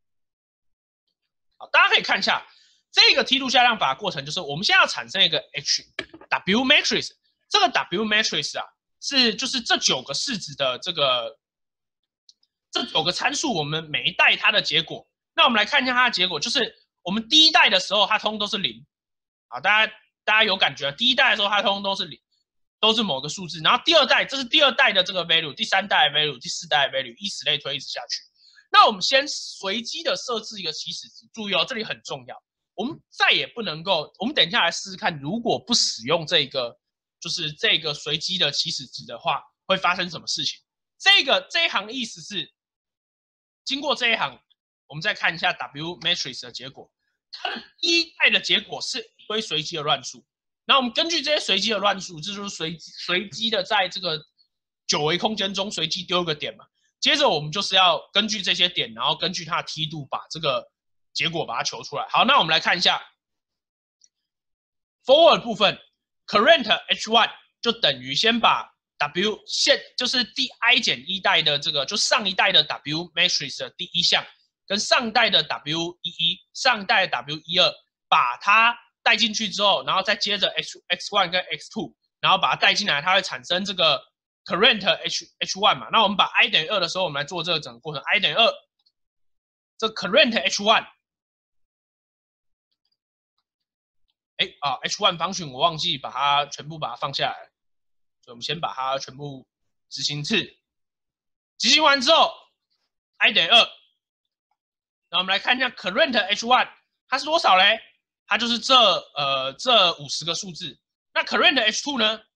好，大家可以看一下这个梯度下降法过程，就是我们现在要产生一个 H W matrix， 这个 W matrix 啊。是，就是这九个式子的这个这九个参数，我们每一代它的结果。那我们来看一下它的结果，就是我们第一代的时候，它通通都是零。好，大家大家有感觉？第一代的时候，它通通都是零，都是某个数字。然后第二代，这是第二代的这个 value， 第三代的 value， 第四代的 value， 以此类推，一直下去。那我们先随机的设置一个起始值，注意哦，这里很重要。我们再也不能够，我们等一下来试试看，如果不使用这个。就是这个随机的起始值的话，会发生什么事情？这个这一行意思是，经过这一行，我们再看一下 W matrix 的结果。它的第一代的结果是一堆随机的乱数，那我们根据这些随机的乱数，这就是随随机的在这个九维空间中随机丢一个点嘛。接着我们就是要根据这些点，然后根据它的梯度把这个结果把它求出来。好，那我们来看一下 forward 部分。Current H 一 就等于先把 W 现就是第 i 减一代的这个，就上一代的 W matrix 的第一项，跟上代的 W 一一、上代的 W 一二，把它带进去之后，然后再接着 X X 一 跟 X 二，然后把它带进来，它会产生这个 Current H H 一 嘛。那我们把 i 等于二的时候，我们来做这个整个过程 ，i 等于二，这 Current H 一。哎啊 ，H 一 function 我忘记把它全部把它放下来，所以我们先把它全部执行一次。执行完之后 ，i 等于二。那我们来看一下 current H 一 它是多少嘞？它就是这呃这五十个数字。那 current H 二呢？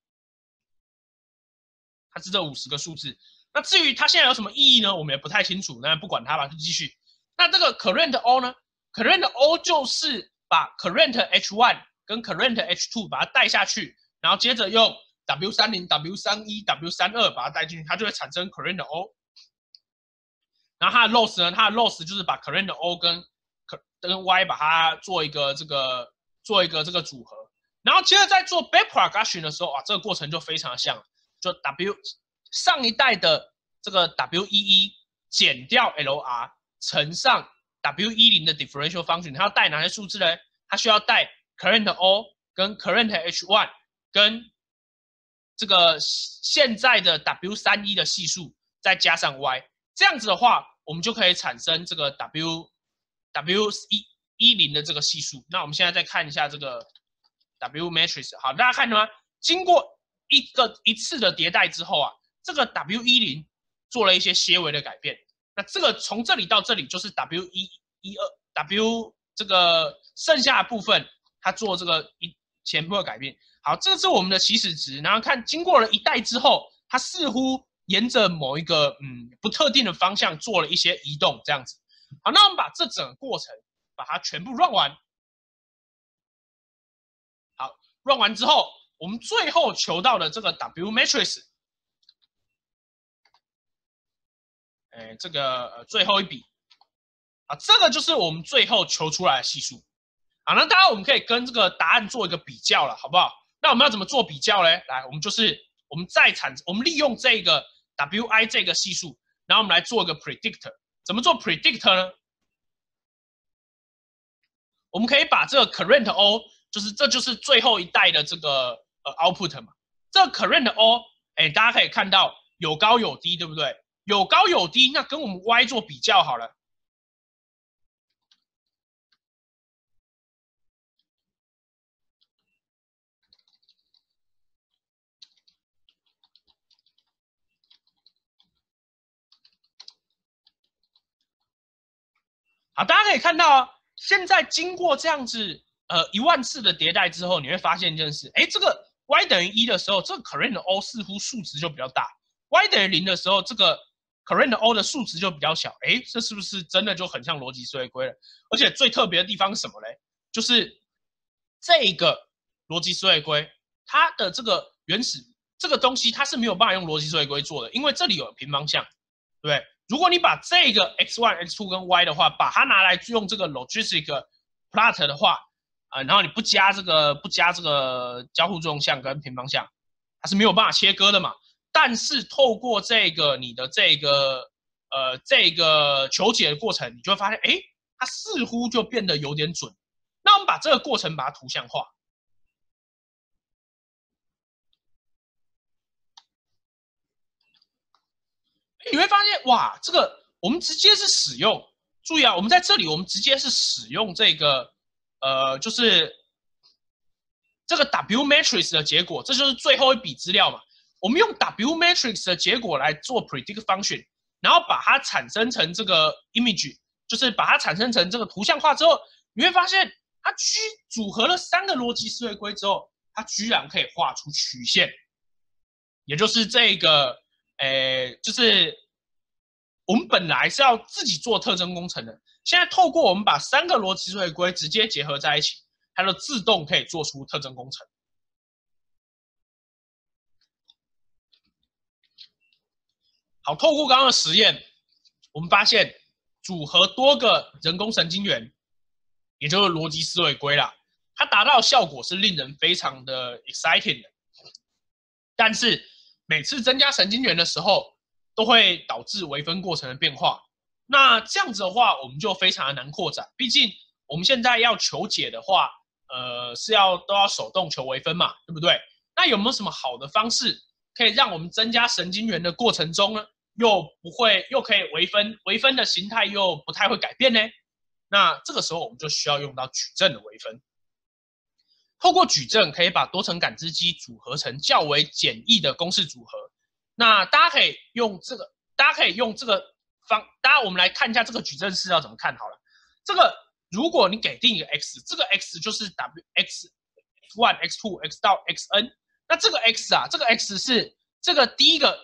它是这五十个数字。那至于它现在有什么意义呢？我们也不太清楚。那不管它吧，就继续。那这个 current O 呢 ？current O 就是把 current H 一跟 current H 二把它带下去，然后接着用 W 三十、W 三十一、W 三十二把它带进去，它就会产生 current O。然后它的 loss 呢，它的 loss 就是把 current O 跟跟 Y 把它做一个这个做一个这个组合，然后接着在做 backpropagation 的时候啊，这个过程就非常像，就 W 上一代的这个 W 一一减掉 L R 乘上 W 一零的 differential function， 它要带哪些数字呢？它需要带 current O 跟 current H 一跟这个现在的 W 三十一的系数再加上 Y， 这样子的话，我们就可以产生这个 W W 一十的这个系数。那我们现在再看一下这个 W matrix， 好，大家看到吗？经过一个一次的迭代之后啊，这个 W 一十做了一些些微的改变。那这个从这里到这里就是 W 一十二 W 这个剩下的部分，它做这个一前部的改变。好，这个是我们的起始值，然后看经过了一代之后，它似乎沿着某一个嗯不特定的方向做了一些移动，这样子。好，那我们把这整个过程把它全部 run 完。好 ，run 完之后， 我们最后求到的这个 W matrix， 哎，这个、呃、最后一笔啊，这个就是我们最后求出来的系数。好，那当然我们可以跟这个答案做一个比较了，好不好？那我们要怎么做比较嘞？来，我们就是我们再产，我们利用这个 Wi 这个系数，然后我们来做一个 predictor。怎么做 predictor 呢？我们可以把这个 current O， 就是这就是最后一代的这个呃 output 嘛。这个 current O， 哎，大家可以看到有高有低，对不对？有高有低，那跟我们 Y 做比较好了。好，大家可以看到啊，现在经过这样子呃一万次的迭代之后，你会发现一件事，哎，这个 y 等于一的时候，这个 current O 似乎数值就比较大 ；y 等于零的时候，这个 current O 的数值就比较小。哎，这是不是真的就很像逻辑思维规了？而且最特别的地方是什么嘞？就是这个逻辑思维规，它的这个原始这个东西，它是没有办法用逻辑思维规做的，因为这里有平方项，对不对？如果你把这个 x 一、x 二 跟 y 的话，把它拿来用这个 logistic plot 的话，呃，然后你不加这个不加这个交互作用项跟平方项，它是没有办法切割的嘛。但是透过这个你的这个呃这个求解的过程，你就会发现，哎，它似乎就变得有点准。那我们把这个过程把它图像化。你会发现，哇，这个我们直接是使用，注意啊，我们在这里我们直接是使用这个，呃，就是这个 W matrix 的结果，这就是最后一笔资料嘛。我们用 W matrix 的结果来做 predict function， 然后把它产生成这个 image， 就是把它产生成这个图像化之后，你会发现它居组合了三个逻辑思维规之后，它居然可以画出曲线，也就是这个。诶，就是我们本来是要自己做特征工程的，现在透过我们把三个逻辑思维规直接结合在一起，它就自动可以做出特征工程。好，透过刚刚的实验，我们发现组合多个人工神经元，也就是逻辑思维规啦，它达到的效果是令人非常的 exciting 的，但是每次增加神经元的时候，都会导致微分过程的变化。那这样子的话，我们就非常的难扩展。毕竟我们现在要求解的话，呃，是要都要手动求微分嘛，对不对？那有没有什么好的方式可以让我们增加神经元的过程中呢，又不会又可以微分，微分的形态又不太会改变呢？那这个时候我们就需要用到矩阵的微分。透过矩阵可以把多层感知机组合成较为简易的公式组合。那大家可以用这个，大家可以用这个方，大家我们来看一下这个矩阵式要怎么看好了。这个如果你给定一个 x， 这个 x 就是 w x x 一 x 二 x 到 xn， 那这个 x 啊，这个 x 是这个第一个。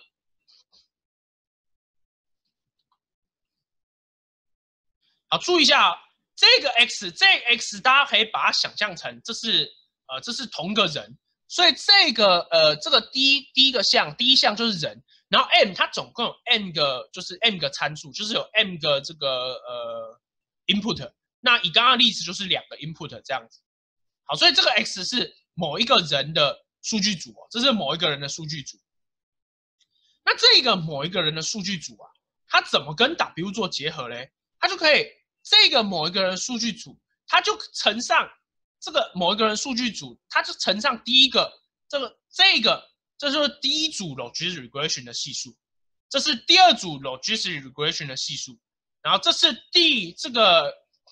好，注意一下啊，这个 x， 这个 x 大家可以把它想象成这是呃这是同个人，所以这个呃这个第一第一个项第一项就是人，然后 m 它总共有 m 个就是 m 个参数，就是有 m 个这个呃 input。那以刚刚的例子就是两个 input 这样子。好，所以这个 x 是某一个人的数据组哦，这是某一个人的数据组。那这个某一个人的数据组啊，它怎么跟 W 做结合嘞？它就可以这个某一个人的数据组，它就乘上这个某一个人数据组，它就乘上第一个这个这个，这就是第一组 logistic regression 的系数，这是第二组 logistic regression 的系数，然后这是第这个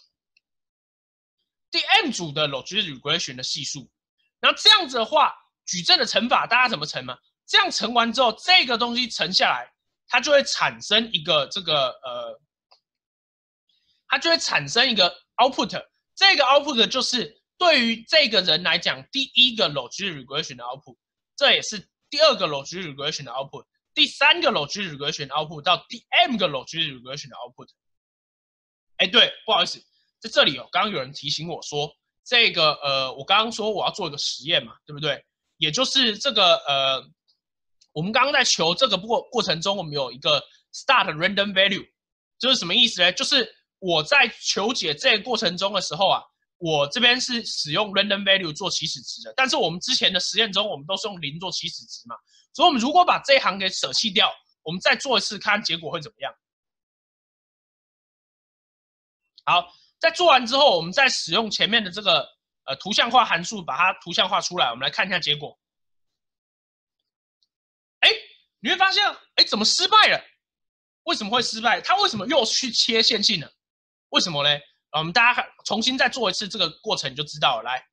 第 m 组的 logistic regression 的系数。然后这样子的话，矩阵的乘法大家怎么乘嘛？这样乘完之后，这个东西乘下来，它就会产生一个这个呃。它就会产生一个 output， 这个 output 就是对于这个人来讲第一个 logistic regression 的 output， 这也是第二个 logistic regression 的 output， 第三个 logistic regression 的 output 到第 m 个 logistic regression 的 output。哎，对，不好意思，在这里哦，刚刚有人提醒我说，这个呃，我刚刚说我要做一个实验嘛，对不对？ 也就是这个呃，我们刚刚在求这个过过程中，我们有一个 start random value， 这是什么意思呢？就是我在求解这个过程中的时候啊，我这边是使用 random value 做起始值的，但是我们之前的实验中，我们都是用零做起始值嘛，所以我们如果把这一行给舍弃掉，我们再做一次，看结果会怎么样。好，在做完之后，我们再使用前面的这个呃图像化函数把它图像化出来，我们来看一下结果。哎，你会发现，哎，怎么失败了？为什么会失败？它为什么又去切线性了？为什么呢？我们大家重新再做一次这个过程，你就知道了。来，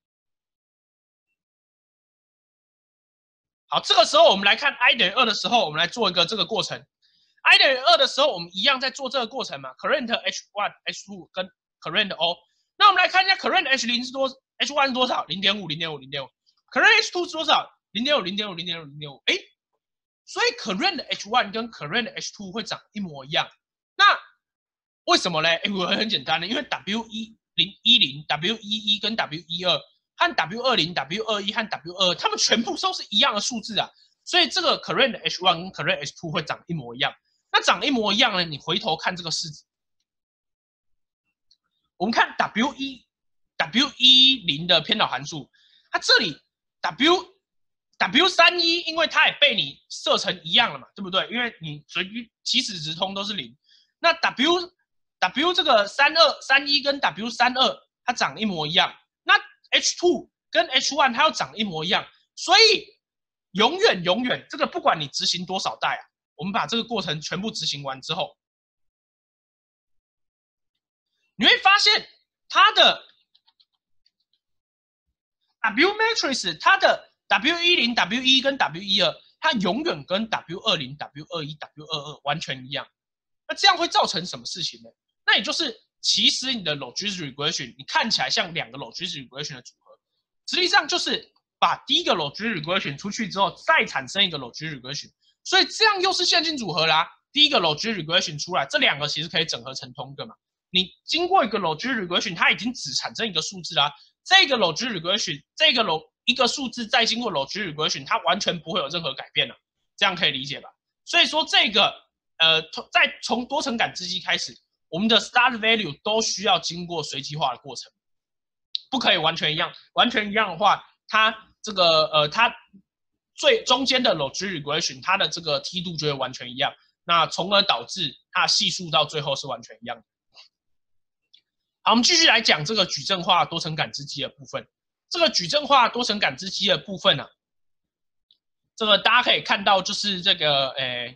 好，这个时候我们来看 i 等于二的时候，我们来做一个这个过程。i 等于二的时候，我们一样在做这个过程嘛 ，current h 一 h 二 跟 current o。那我们来看一下 current h 零 是多 ，h 一 是多少？零点五，零点五，零点五。current h 二 是多少？零点五，零点五，零点五，零点五。哎，所以 current h 一 跟 current h 二 会长一模一样。那为什么呢？哎，我很简单的，因为 w 一零一零、w 一一跟 w 一二和 w 二零、w 二一和 w 二，它们全部都是一样的数字啊，所以这个 current h 一 跟 current h 二 会长一模一样。那长一模一样呢？你回头看这个式子，我们看 w 一 w 一零的偏导函数，它这里 w w 三一，因为它也被你设成一样了嘛，对不对？因为你随起始值通都是零，那 w w 这个三二三一跟 w 三二它长一模一样，那 h 二 跟 h 一 它又长一模一样，所以永远永远这个不管你执行多少代啊。我们把这个过程全部执行完之后，你会发现它的 W matrix 它的 W 一零、W 一 跟 W 一二，它永远跟 W 二零、W 二一、W 二二完全一样。那这样会造成什么事情呢？那也就是其实你的 logistic regression 你看起来像两个 logistic regression 的组合，实际上就是把第一个 logistic regression 出去之后，再产生一个 logistic regression。所以这样又是线性组合啦。第一个 logistic regression 出来，这两个其实可以整合成同一个嘛。你经过一个 logistic regression， 它已经只产生一个数字啦。这个 logistic regression， 这个 log 一个数字再经过 logistic regression， 它完全不会有任何改变了。这样可以理解吧？所以说这个呃，在从多层感知机开始，我们的 start value 都需要经过随机化的过程，不可以完全一样。完全一样的话，它这个呃它。最中间的 logistic regression， 它的这个梯度就会完全一样，那从而导致它系数到最后是完全一样的。好，我们继续来讲这个矩阵化多层感知机的部分。这个矩阵化多层感知机的部分呢、啊，这个大家可以看到，就是这个诶，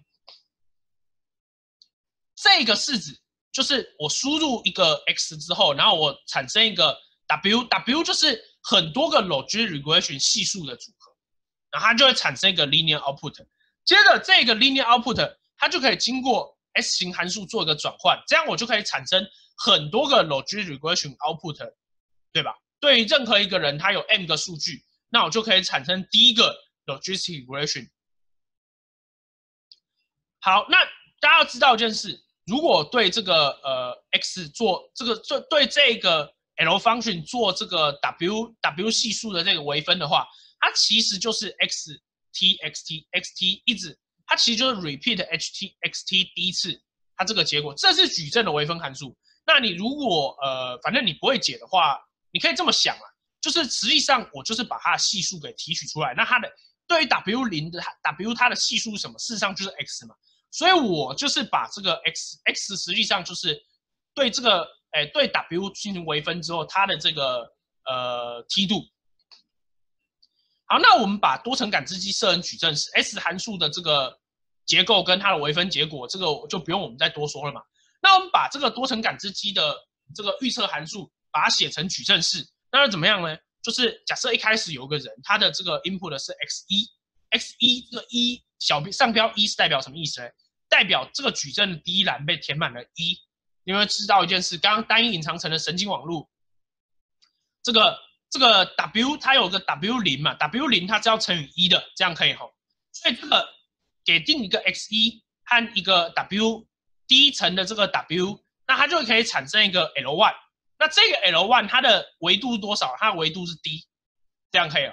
这个式子就是我输入一个 x 之后，然后我产生一个 w，w 就是很多个 logistic regression 系数的组合。然后它就会产生一个 linear output， 接着这个 linear output 它就可以经过 S 型函数做一个转换，这样我就可以产生很多个 logistic regression output， 对吧？对于任何一个人，他有 m 个数据，那我就可以产生第一个 logistic regression。好，那大家要知道一件事，如果对这个呃 x 做这个对对这个 L function 做这个 w w 系数的这个微分的话。它其实就是 x t x t x t 一直，它其实就是 repeat h t x t 第一次，它这个结果，这是矩阵的微分函数。那你如果呃，反正你不会解的话，你可以这么想啊，就是实际上我就是把它的系数给提取出来。那它的对于 w 零的 w 它的系数是什么？事实上就是 x 嘛。所以我就是把这个 x x 实际上就是对这个哎对 w 进行微分之后，它的这个呃梯度。好，那我们把多层感知机设成矩阵时 ，S 函数的这个结构跟它的微分结果，这个就不用我们再多说了嘛。那我们把这个多层感知机的这个预测函数，把它写成矩阵式，那是怎么样呢？就是假设一开始有个人，他的这个 input 是 x 一 ，x 一这个一小上标一是代表什么意思呢？代表这个矩阵的第一栏被填满了一。你会知道一件事，刚刚单一隐藏层的神经网络，这个。这个 W 它有个 W 零嘛 ，W 零它是要乘以一的，这样可以吼。所以这个给定一个 x 一 和一个 W 第一层的这个 W， 那它就可以产生一个 L 一。那这个 L 一 它的维度是多少？它的维度是 D， 这样可以哦。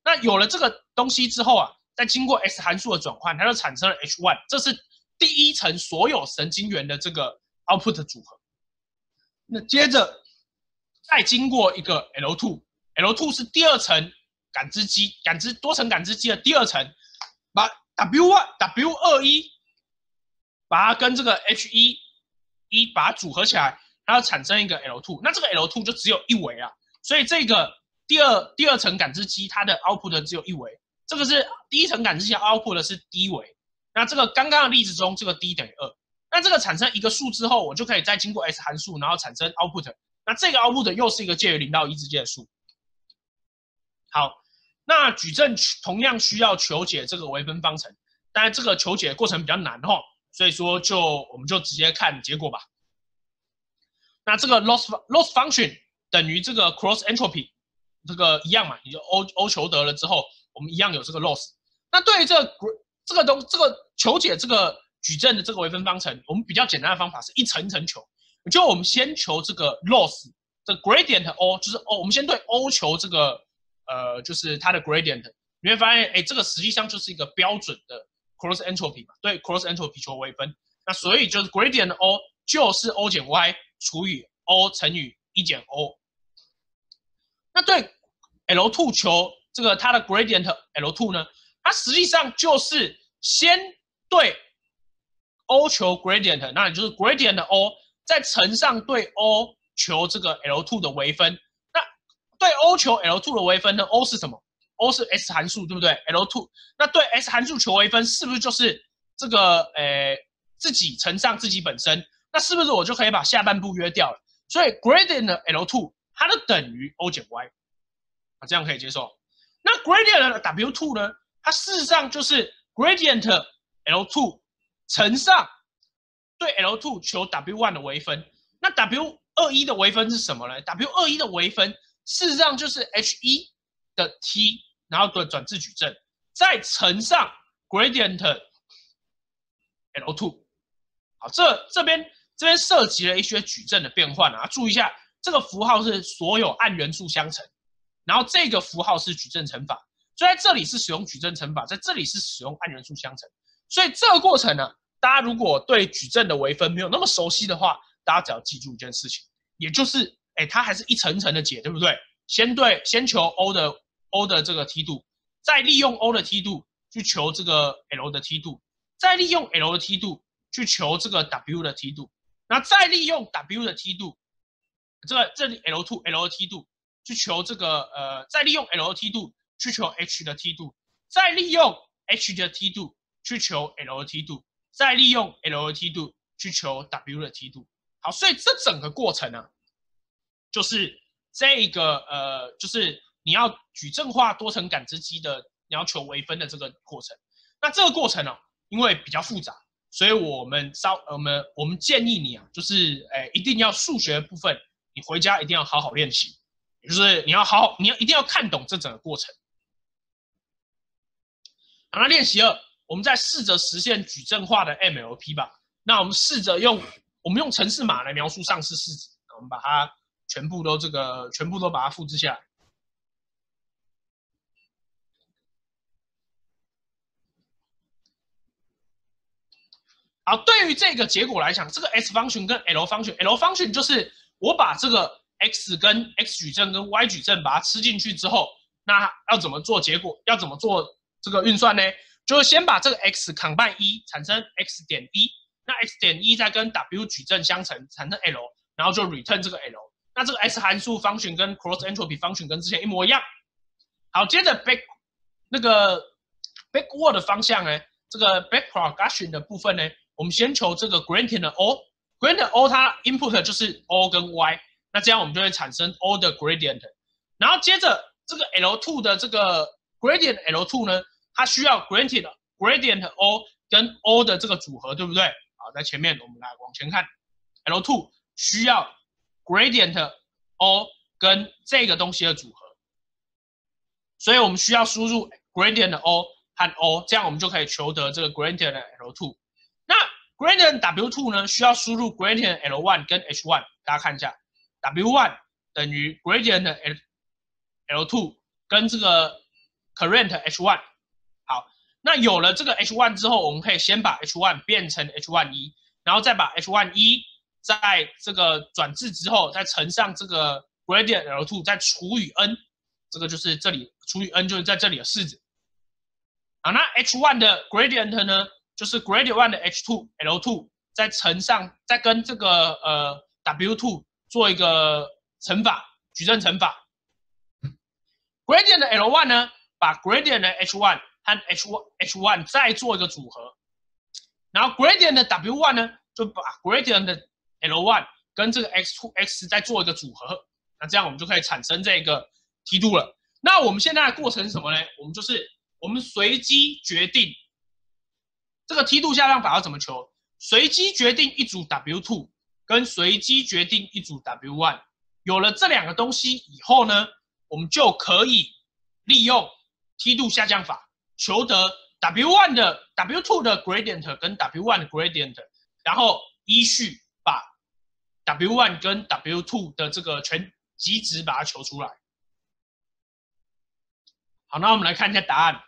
那有了这个东西之后啊，再经过 S 函数的转换，它就产生了 H 一，这是第一层所有神经元的这个 output 组合。那接着再经过一个 L 二 ，L 二 是第二层感知机，感知多层感知机的第二层，把 W 一 W 二一把它跟这个 H 一 一把它组合起来，它要产生一个 L 二。那这个 L 二就只有一维啊，所以这个第二第二层感知机它的 output 只有一维，这个是第一层感知机 output 是 D 维。那这个刚刚的例子中，这个 D 等于二。那这个产生一个数之后，我就可以再经过 S 函数，然后产生 output。那这个 output 又是一个介于零到一之间的数。好，那矩阵同样需要求解这个微分方程，当然这个求解的过程比较难哦，所以说就我们就直接看结果吧。那这个 loss loss function 等于这个 cross entropy， 这个一样嘛，你就 O O 求得了之后，我们一样有这个 loss。那对于这个这个东这个求解这个矩阵的这个微分方程，我们比较简单的方法是一层一层求，就我们先求这个 loss， 这 gradient O 就是 O， 我们先对 O 求这个呃就是它的 gradient， 你会发现哎这个实际上就是一个标准的 cross entropy 嘛，对 cross entropy 求微分，那所以就是 gradient O 就是 O 减 Y 除以 O 乘以一减 O。那对 L 二 求这个它的 gradient L 二 呢，它实际上就是先对 O 求 gradient， 那也就是 gradient O 再乘上对 O 求这个 L 二 的微分。那对 O 求 L 二 的微分呢 ？O 是什么 ？O 是 S 函数，对不对 ？L 二，那对 S 函数求微分，是不是就是这个呃自己乘上自己本身？那是不是我就可以把下半部约掉了？所以 gradient L 二 它就等于 O 减 Y， 啊，这样可以接受。那 gradient W 二 呢？它事实上就是 gradient L 二 乘上对 L 二 求 W 一 的微分。那 W 二一 的微分是什么呢 ？W 二一 的微分事实上就是 H 一 的 T， 然后的转至矩阵，再乘上 gradient L 二。好，这这边这边涉及了一些矩阵的变换啊，注意一下，这个符号是所有按元素相乘，然后这个符号是矩阵乘法，所以在这里是使用矩阵乘法，在这里是使用按元素相乘。所以这个过程呢，大家如果对矩阵的微分没有那么熟悉的话，大家只要记住一件事情，也就是，哎，它还是一层层的解，对不对？先对，先求 O 的 O 的这个梯度，再利用 O 的梯度去求这个 L 的梯度，再利用 L 的梯度去求这个 W 的梯度，然后再利用 W 的梯度，这个这里 L 二 L 的梯度去求这个呃，再利用 L 的梯度去求 H 的梯度，再利用 H 的梯度去求 L 的梯度，再利用 L 的梯度去求 W 的梯度。好，所以这整个过程呢、啊，就是这个呃，就是你要矩阵化多层感知机的，你要求微分的这个过程。那这个过程呢、啊，因为比较复杂，所以我们稍我们我们建议你啊，就是哎，一定要数学部分，你回家一定要好好练习，也就是你要好好，你要一定要看懂这整个过程。好，那练习二，我们再试着实现矩阵化的 M L P 吧。那我们试着用。我们用程式码来描述上式式子，我们把它全部都这个全部都把它复制下来。好，对于这个结果来讲，这个 S function 跟 L function，L function 就是我把这个 x 跟 x 矩阵跟 y 矩阵把它吃进去之后，那要怎么做结果？要怎么做这个运算呢？就是先把这个 x combine 一产生 x 点一。那 x 点一再跟 W 矩阵相乘，产生 L， 然后就 return 这个 L。那这个 S 函数 function 跟 cross entropy function 跟之前一模一样。好，接着 back 那个 backward 的方向呢，这个 back propagation 的部分呢，我们先求这个 gradient 的 O，gradient O 它 input 就是 O 跟 Y， 那这样我们就会产生 O 的 gradient。然后接着这个 L 二 的这个 gradient L 二 呢，它需要 gradient gradient O 跟 O 的这个组合，对不对？好，在前面我们来往前看 ，L 二 需要 gradient O 跟这个东西的组合，所以我们需要输入 gradient O 和 O， 这样我们就可以求得这个 gradient L 二。那 gradient W 二呢，需要输入 gradient L 一 跟 H 一， 大家看一下 ，W 一 等于 gradient L 二跟这个 current H 一。好，那有了这个 H 一 之后，我们可以先把 H 一 变成 H 一，然后再把 H 一在这个转置之后，再乘上这个 gradient L 二，再除以 n， 这个就是这里除以 n 就是在这里的式子。好，那 H 一 的 gradient 呢，就是 gradient 一的 H 二 L 二， 再乘上，再跟这个呃 W 二 做一个乘法，矩阵乘法。gradient 的 L 一 呢，把 gradient 的 H 一 和 H 一 H 一 再做一个组合，然后 gradient 的 W 一 呢，就把 gradient 的 L 一 跟这个 X 二 X 再做一个组合，那这样我们就可以产生这个梯度了。那我们现在的过程是什么呢？我们就是我们随机决定这个梯度下降法要怎么求，随机决定一组 W 二 跟随机决定一组 W 一。有了这两个东西以后呢，我们就可以利用梯度下降法求得 W 一 的 W 二 的 gradient 跟 W 一 的 gradient， 然后依序把 W 一 跟 W 二 的这个全极值把它求出来。好，那我们来看一下答案。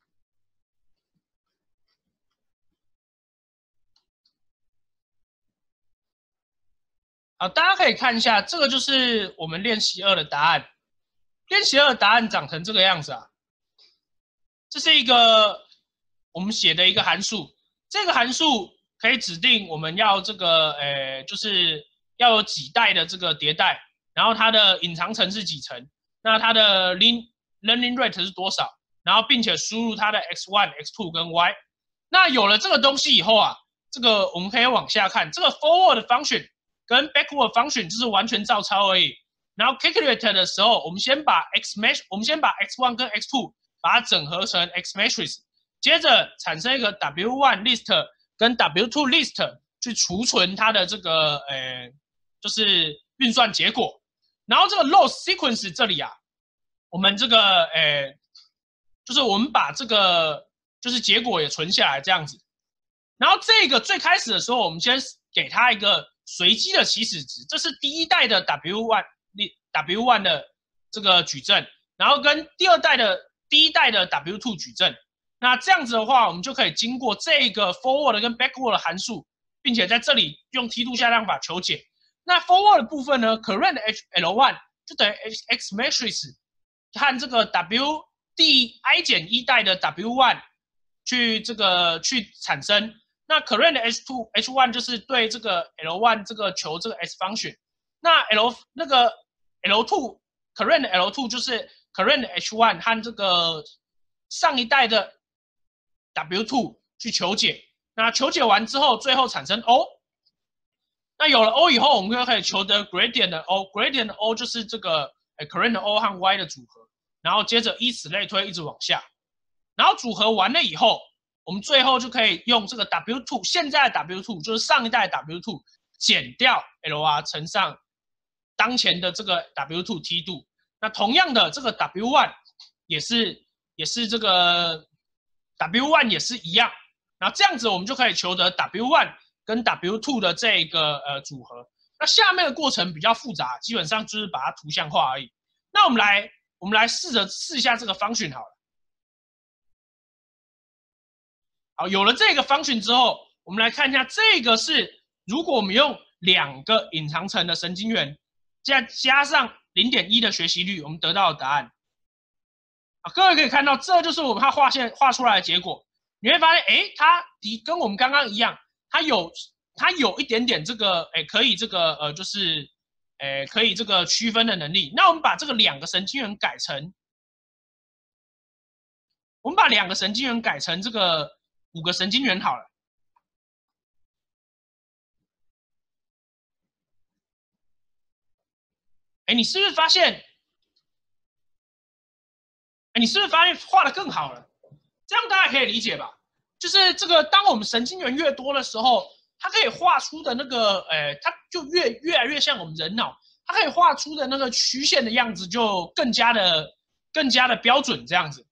好，大家可以看一下，这个就是我们练习二的答案。练习二的答案长成这个样子啊。这是一个我们写的一个函数，这个函数可以指定我们要这个，呃，就是要有几代的这个迭代，然后它的隐藏层是几层，那它的 learning rate 是多少，然后并且输入它的 x 一、x 二 跟 y。那有了这个东西以后啊，这个我们可以往下看，这个 forward function 跟 backward function 就是完全照抄而已。然后 calculate 的时候，我们先把 x match， 我们先把 x 一 跟 x 二把它整合成 x matrix， 接着产生一个 W 一 list 跟 W 二 list 去储存它的这个呃，就是运算结果。然后这个 loss sequence 这里啊，我们这个呃，就是我们把这个就是结果也存下来这样子。然后这个最开始的时候，我们先给它一个随机的起始值，这是第一代的 W 一 W 一 的这个矩阵，然后跟第二代的第一代的 W 二 矩阵。那这样子的话，我们就可以经过这个 forward 跟 backward 的函数，并且在这里用梯度下降法求解。那 forward 的部分呢 ，current H L 一 就等于 x matrix 和这个 W 第 i 减一代的 W 一 去这个去产生。那 current H 二 H 一 就是对这个 L 一 这个求这个 s function。那 L 那个 L 二 current L 二 就是 current H 一 和这个上一代的 W 二 去求解。那求解完之后，最后产生 O。那有了 O 以后，我们就可以求得 gradient 的 O。gradient 的 O 就是这个 current O 和 Y 的组合。然后接着以此类推，一直往下。然后组合完了以后，我们最后就可以用这个 W 二， 现在的 W 二 就是上一代的 W 二 减掉 L R 乘上当前的这个 W 二 梯度。那同样的，这个 W 一 也是也是这个 W 一 也是一样。然后这样子我们就可以求得 W 一 跟 W 二 的这个呃组合。那下面的过程比较复杂，基本上就是把它图像化而已。那我们来我们来试着试一下这个 function 好了。好，有了这个 function 之后，我们来看一下这个是如果我们用两个隐藏层的神经元，再加上 零点一 的学习率，我们得到的答案。啊，各位可以看到，这就是我们它画线画出来的结果。你会发现，哎，它跟我们刚刚一样，它有它有一点点这个，哎，可以这个呃，就是，哎，可以这个区分的能力。那我们把这个两个神经元改成，我们把两个神经元改成这个五个神经元好了。哎，你是不是发现？哎，你是不是发现画的更好了？这样大家可以理解吧？就是这个，当我们神经元越多的时候，它可以画出的那个，呃，它就越越来越像我们人脑，它可以画出的那个曲线的样子就更加的更加的标准，这样子。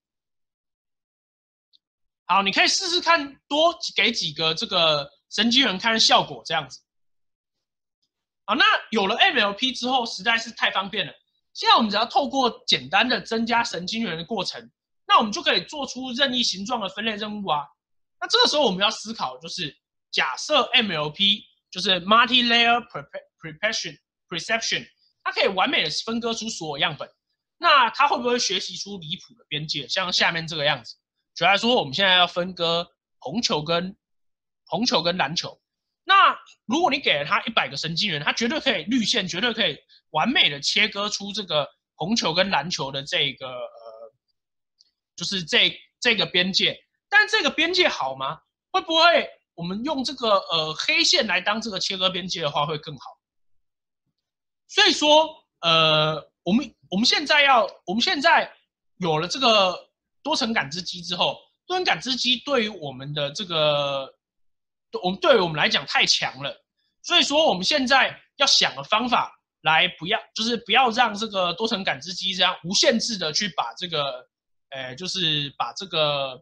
好，你可以试试看，多给几个这个神经元看效果，这样子。好，那有了 M L P 之后，实在是太方便了。现在我们只要透过简单的增加神经元的过程， 那我们就可以做出任意形状的分类任务啊。那这个时候我们要思考就是，假设 M L P 就是 multi-layer perception perception， 它可以完美的分割出所有样本，那它会不会学习出离谱的边界？像下面这个样子，举例来说，我们现在要分割红球跟红球跟蓝球。那如果你给了它一百个神经元，它绝对可以绿线，绝对可以完美的切割出这个红球跟蓝球的这个呃，就是这这个边界。但这个边界好吗？会不会我们用这个呃黑线来当这个切割边界的话会更好？所以说呃，我们我们现在要我们现在有了这个多层感知机之后，多层感知机对于我们的这个我们对于我们来讲太强了，所以说我们现在要想的方法来不要，就是不要让这个多层感知机这样无限制的去把这个，呃，就是把这个，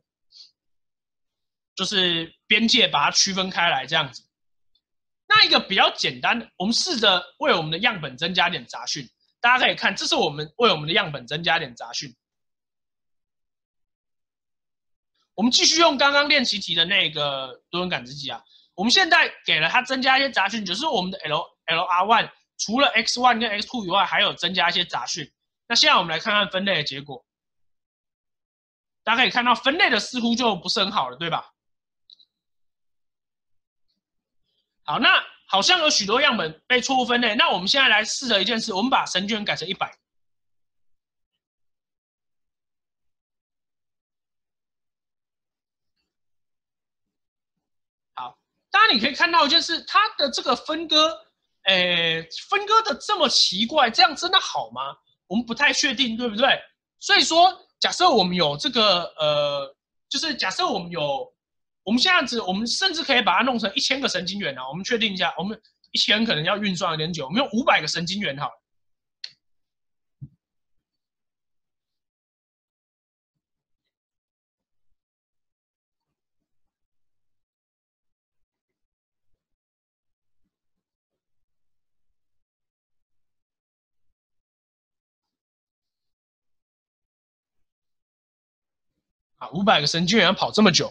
就是边界把它区分开来这样子。那一个比较简单的，我们试着为我们的样本增加点杂讯，大家可以看，这是我们为我们的样本增加点杂讯。我们继续用刚刚练习题的那个多层感知机啊，我们现在给了它增加一些杂讯，就是我们的 L L R 一 除了 X 一 跟 X 二 以外，还有增加一些杂讯。那现在我们来看看分类的结果，大家可以看到分类的似乎就不是很好了，对吧？好，那好像有许多样本被错误分类，那我们现在来试了一件事，我们把神经元改成一百。好，当然你可以看到一件事，它的这个分割，诶，分割的这么奇怪，这样真的好吗？我们不太确定，对不对？所以说，假设我们有这个，呃，就是假设我们有，我们现在子，我们甚至可以把它弄成一千个神经元啊。我们确定一下，我们一千可能要运算有点久，我们用五百个神经元好了。啊，五百个神经元要跑这么久。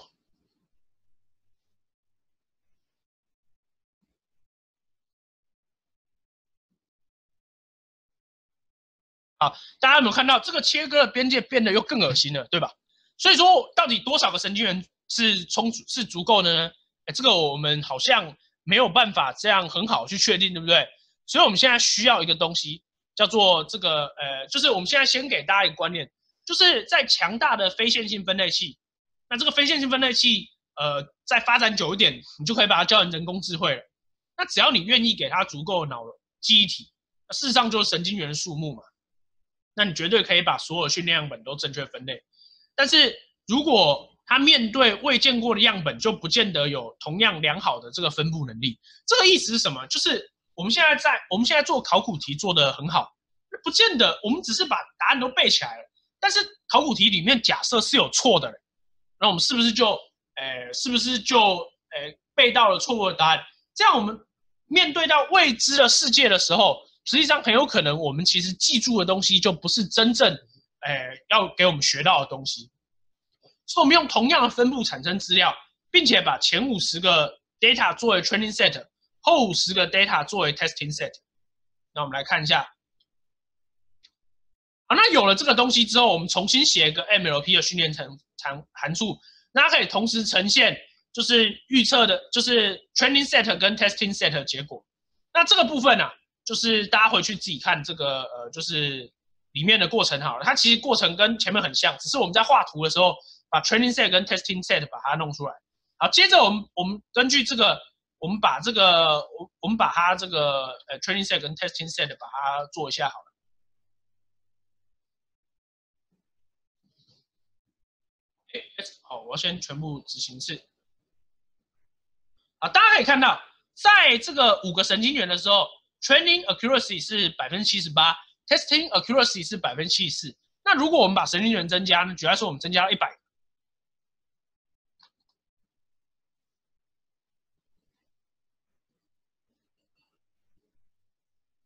好，大家有没有看到这个切割的边界变得又更恶心了，对吧？所以说，到底多少个神经元是充足是足够的呢？哎，这个我们好像没有办法这样很好去确定，对不对？所以我们现在需要一个东西，叫做这个呃，就是我们现在先给大家一个观念，就是在强大的非线性分类器，那这个非线性分类器，呃，再发展久一点，你就可以把它叫成人工智慧了。那只要你愿意给它足够的脑记忆体，事实上就是神经元的数目嘛。那你绝对可以把所有训练样本都正确分类。但是如果他面对未见过的样本，就不见得有同样良好的这个分布能力。这个意思是什么？就是我们现在在我们现在做考古题做得很好，不见得我们只是把答案都背起来了，但是考古题里面假设是有错的人，那我们是不是就，呃，是不是就，呃，背到了错误的答案？这样我们面对到未知的世界的时候，实际上很有可能我们其实记住的东西就不是真正，呃，要给我们学到的东西。所以我们用同样的分布产生资料，并且把前五十个 data 作为 training set， 后五十个 data 作为 testing set。那我们来看一下。好，那有了这个东西之后，我们重新写一个 M L P 的训练层函数，那它可以同时呈现就是预测的，就是 training set 跟 testing set 的结果。那这个部分啊，就是大家回去自己看这个呃，就是里面的过程好了。它其实过程跟前面很像，只是我们在画图的时候把 training set 跟 testing set 把它弄出来。好，接着我们我们根据这个，我们把这个我我们把它这个呃 training set 跟 testing set 把它做一下好了。好，我要先全部执行一次。啊，大家可以看到，在这个五个神经元的时候 ，training accuracy 是百分之七十八 ，testing accuracy 是百分之七十四。那如果我们把神经元增加呢？举例说，我们增加了一百。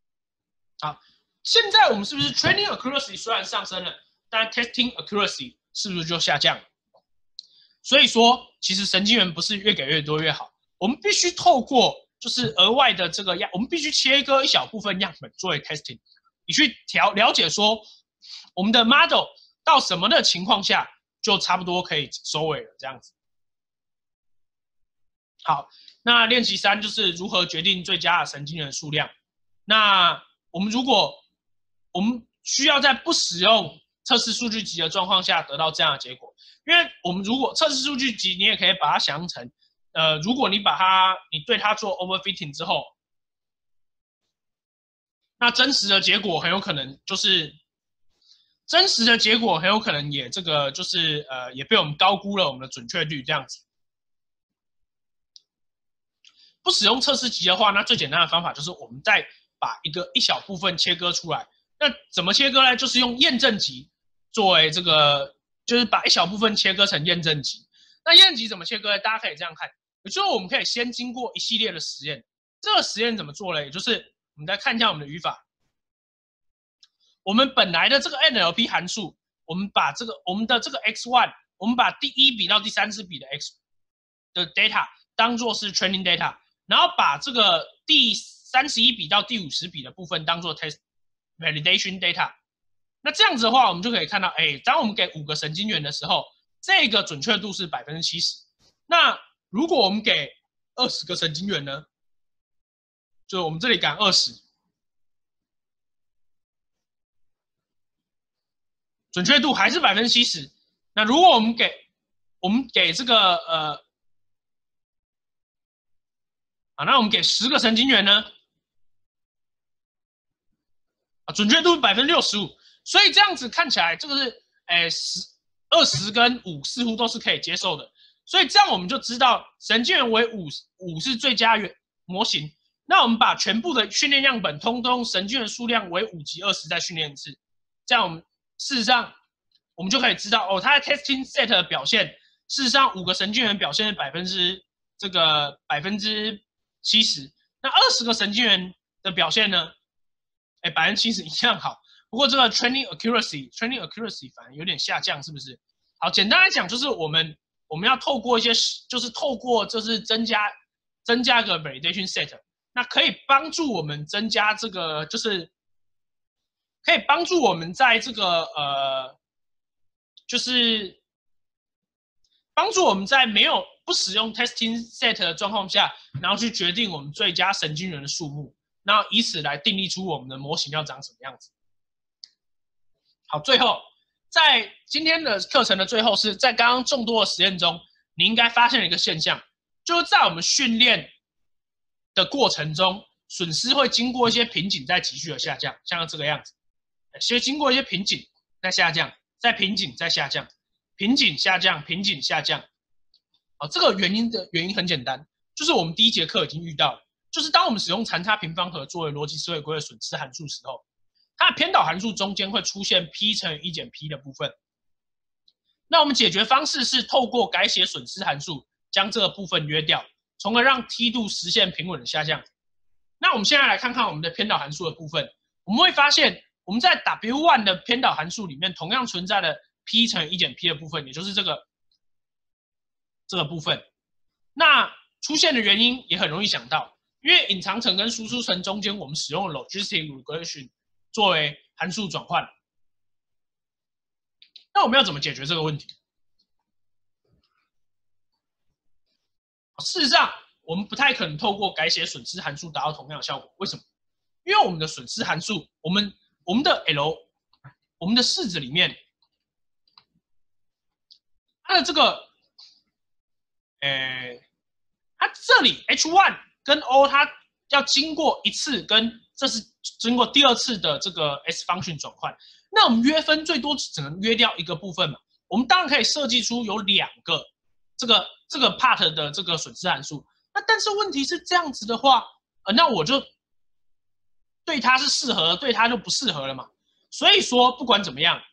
好，现在我们是不是 training accuracy 虽然上升了，但 testing accuracy 是不是就下降？所以说，其实神经元不是越给越多越好，我们必须透过就是额外的这个样，我们必须切割一小部分样本作为 testing， 你去调了解说我们的 model 到什么的情况下就差不多可以收尾了，这样子。好，那练习三就是如何决定最佳的神经元数量。那我们如果我们需要在不使用测试数据集的状况下得到这样的结果，因为我们如果测试数据集，你也可以把它想象成，呃，如果你把它，你对它做 overfitting 之后，那真实的结果很有可能就是，真实的结果很有可能也这个就是呃也被我们高估了我们的准确率这样子。不使用测试集的话，那最简单的方法就是我们再把一个一小部分切割出来。那怎么切割呢？就是用验证集作为这个，就是把一小部分切割成验证集。那验证集怎么切割呢？大家可以这样看，也就是我们可以先经过一系列的实验。这个实验怎么做呢？也就是我们再看一下我们的语法。我们本来的这个 N L P 函数，我们把这个我们的这个 x 一， 我们把第一笔到第三十笔的 x 的 data 当做是 training data。然后把这个第三十一笔到第五十笔的部分当做 test validation data， 那这样子的话，我们就可以看到，哎，当我们给五个神经元的时候，这个准确度是 百分之七十。那如果我们给二十个神经元呢，就我们这里赶二十，准确度还是 百分之七十。那如果我们给我们给这个呃。啊，那我们给十个神经元呢？啊，准确度百分之六十五，所以这样子看起来，这个是，哎，十、二十跟五似乎都是可以接受的。所以这样我们就知道神经元为五，五是最佳模型。那我们把全部的训练样本通通神经元数量为五及二十再训练一次，这样我们事实上我们就可以知道哦，它的 testing set 的表现，事实上五个神经元表现是百分之这个百分之。七十，那二十个神经元的表现呢？哎，百分之七十一样好。不过这个 training accuracy，training accuracy 反而有点下降，是不是？好，简单来讲就是我们我们要透过一些，就是透过就是增加增加个 validation set， 那可以帮助我们增加这个，就是可以帮助我们在这个呃，就是帮助我们在没有。不使用 testing set 的状况下，然后去决定我们最佳神经元的数目，然后以此来定义出我们的模型要长什么样子。好，最后在今天的课程的最后是在刚刚众多的实验中，你应该发现了一个现象，就是在我们训练的过程中，损失会经过一些瓶颈再急剧的下降，像这个样子，先经过一些瓶颈再下降，再瓶颈再下降，瓶颈下降，瓶颈下降。啊，这个原因的原因很简单，就是我们第一节课已经遇到了，就是当我们使用残差平方和作为逻辑思维规的损失函数时候，它的偏导函数中间会出现 p 乘以一减 p 的部分。那我们解决方式是透过改写损失函数，将这个部分约掉，从而让梯度实现平稳的下降。那我们现在来看看我们的偏导函数的部分，我们会发现我们在 W 一 的偏导函数里面同样存在的 p 乘以一减 p 的部分，也就是这个。这个部分，那出现的原因也很容易想到，因为隐藏层跟输出层中间，我们使用了 logistic regression 作为函数转换。那我们要怎么解决这个问题？事实上，我们不太可能透过改写损失函数达到同样的效果。为什么？因为我们的损失函数，我们我们的 L， 我们的式子里面，它的这个。诶，它这里 H 一 跟 O 它要经过一次跟这是经过第二次的这个 S function 转换，那我们约分最多只能约掉一个部分嘛，我们当然可以设计出有两个这个这个 part 的这个损失函数，那但是问题是这样子的话，呃，那我就对它是适合，对它就不适合了嘛，所以说不管怎么样。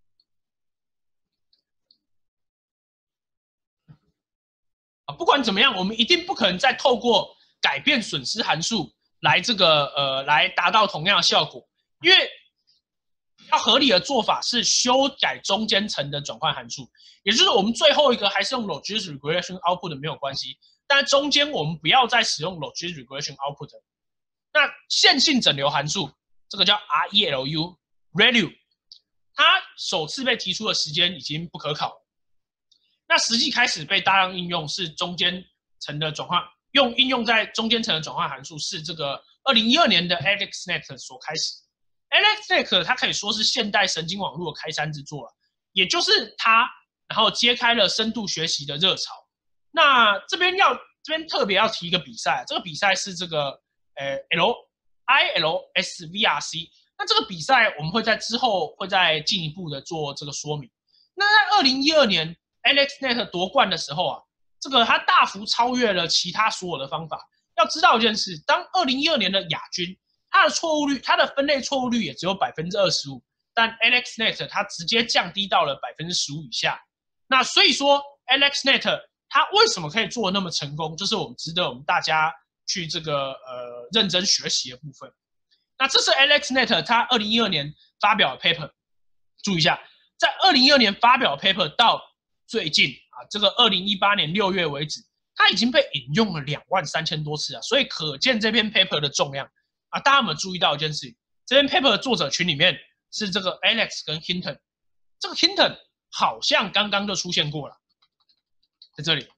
啊，不管怎么样，我们一定不可能再透过改变损失函数来这个呃来达到同样的效果，因为比较合理的做法是修改中间层的转换函数，也就是我们最后一个还是用 logit regression output 没有关系，但中间我们不要再使用 logit regression output。那线性整流函数这个叫 R E L U ReLU， 它首次被提出的时间已经不可考了。那实际开始被大量应用是中间层的转换，用应用在中间层的转换函数是这个二零一二年的 AlexNet 所开始。AlexNet 它可以说是现代神经网络的开山之作了，也就是它，然后揭开了深度学习的热潮。那这边要这边特别要提一个比赛，这个比赛是这个呃 L I L S V R C。那这个比赛我们会在之后会再进一步的做这个说明。那在二零一二年 AlexNet 夺冠的时候啊，这个它大幅超越了其他所有的方法。要知道一件事，当二零一二年的亚军，它的错误率，它的分类错误率也只有百分之二十五，但 AlexNet 它直接降低到了百分之十五以下。那所以说 AlexNet 它为什么可以做得那么成功，就是我们值得我们大家去这个呃认真学习的部分。那这是 AlexNet 它二零一二年发表的 paper， 注意一下，在二零一二年发表的 paper 到最近啊，这个二零一八年六月为止，它已经被引用了两万三千多次啊，所以可见这篇 paper 的重量啊。大家有没有注意到一件事情？这篇 paper 的作者群里面是这个 Alex 跟 Hinton， 这个 Hinton 好像刚刚就出现过了，在这里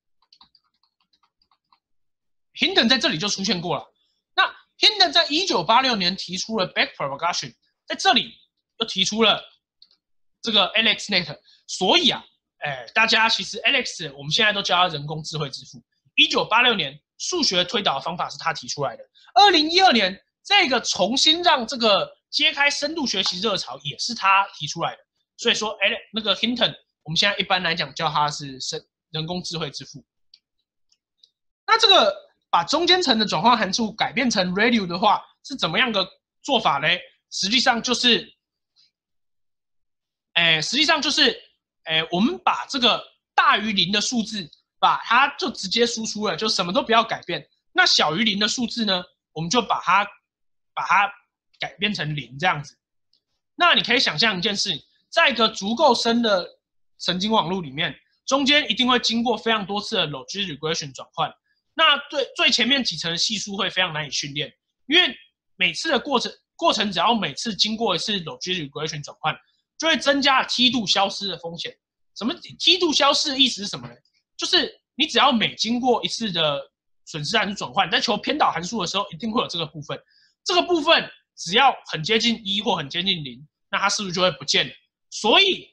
，Hinton 在这里就出现过了。那 Hinton 在一九八六年提出了 backpropagation， 在这里又提出了这个 AlexNet， 所以啊。哎，大家其实 Alex 我们现在都叫他人工智慧之父。一九八六年数学推导的方法是他提出来的。二零一二年这个重新让这个揭开深度学习热潮也是他提出来的。所以说，哎，那个 Hinton 我们现在一般来讲叫他是人工智慧之父。那这个把中间层的转换函数改变成 ReLU 的话是怎么样的做法呢？实际上就是，哎，实际上就是。哎，我们把这个大于零的数字，把它就直接输出了，就什么都不要改变。那小于零的数字呢，我们就把它把它改变成零这样子。那你可以想象一件事，在一个足够深的神经网络里面，中间一定会经过非常多次的 logit regression 转换。那最最前面几层的系数会非常难以训练，因为每次的过程过程只要每次经过一次 logit regression 转换。就会增加梯度消失的风险。什么梯度消失的意思是什么呢？就是你只要每经过一次的损失函数转换，在求偏导函数的时候，一定会有这个部分。这个部分只要很接近一或很接近零，那它是不是就会不见了？所以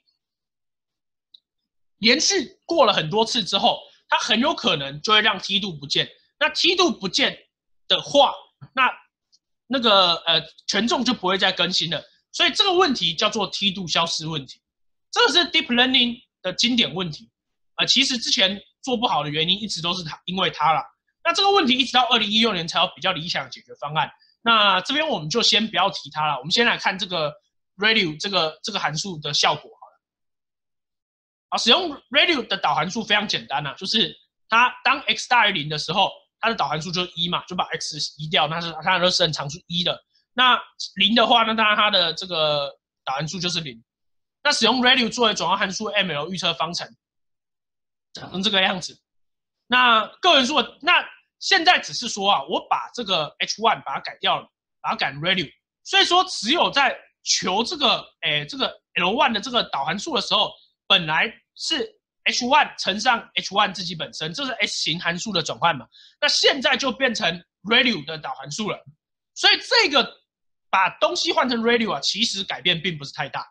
连续过了很多次之后，它很有可能就会让梯度不见。那梯度不见的话，那那个呃权重就不会再更新了。所以这个问题叫做梯度消失问题，这个是 deep learning 的经典问题啊、呃。其实之前做不好的原因一直都是它，因为它啦。那这个问题一直到二零一六年才有比较理想的解决方案。那这边我们就先不要提它了，我们先来看这个 ReLU 这个这个函数的效果好了。好，使用 ReLU 的导函数非常简单啊，就是它当 x 大于零的时候，它的导函数就是一嘛，就把 x 移掉，那是它的生常数一的。那零的话，那当然它的这个导函数就是零。那使用 ReLU 作为转换函数 M L 预测方程，长成这个样子。那个人数，那现在只是说啊，我把这个 H 一 把它改掉了，把它改成 ReLU。所以说，只有在求这个诶这个 L 一 的这个导函数的时候，本来是 H 一 乘上 H 一 自己本身，这是 S 型函数的转换嘛。那现在就变成 ReLU 的导函数了。所以这个把东西换成 ReLU 啊，其实改变并不是太大。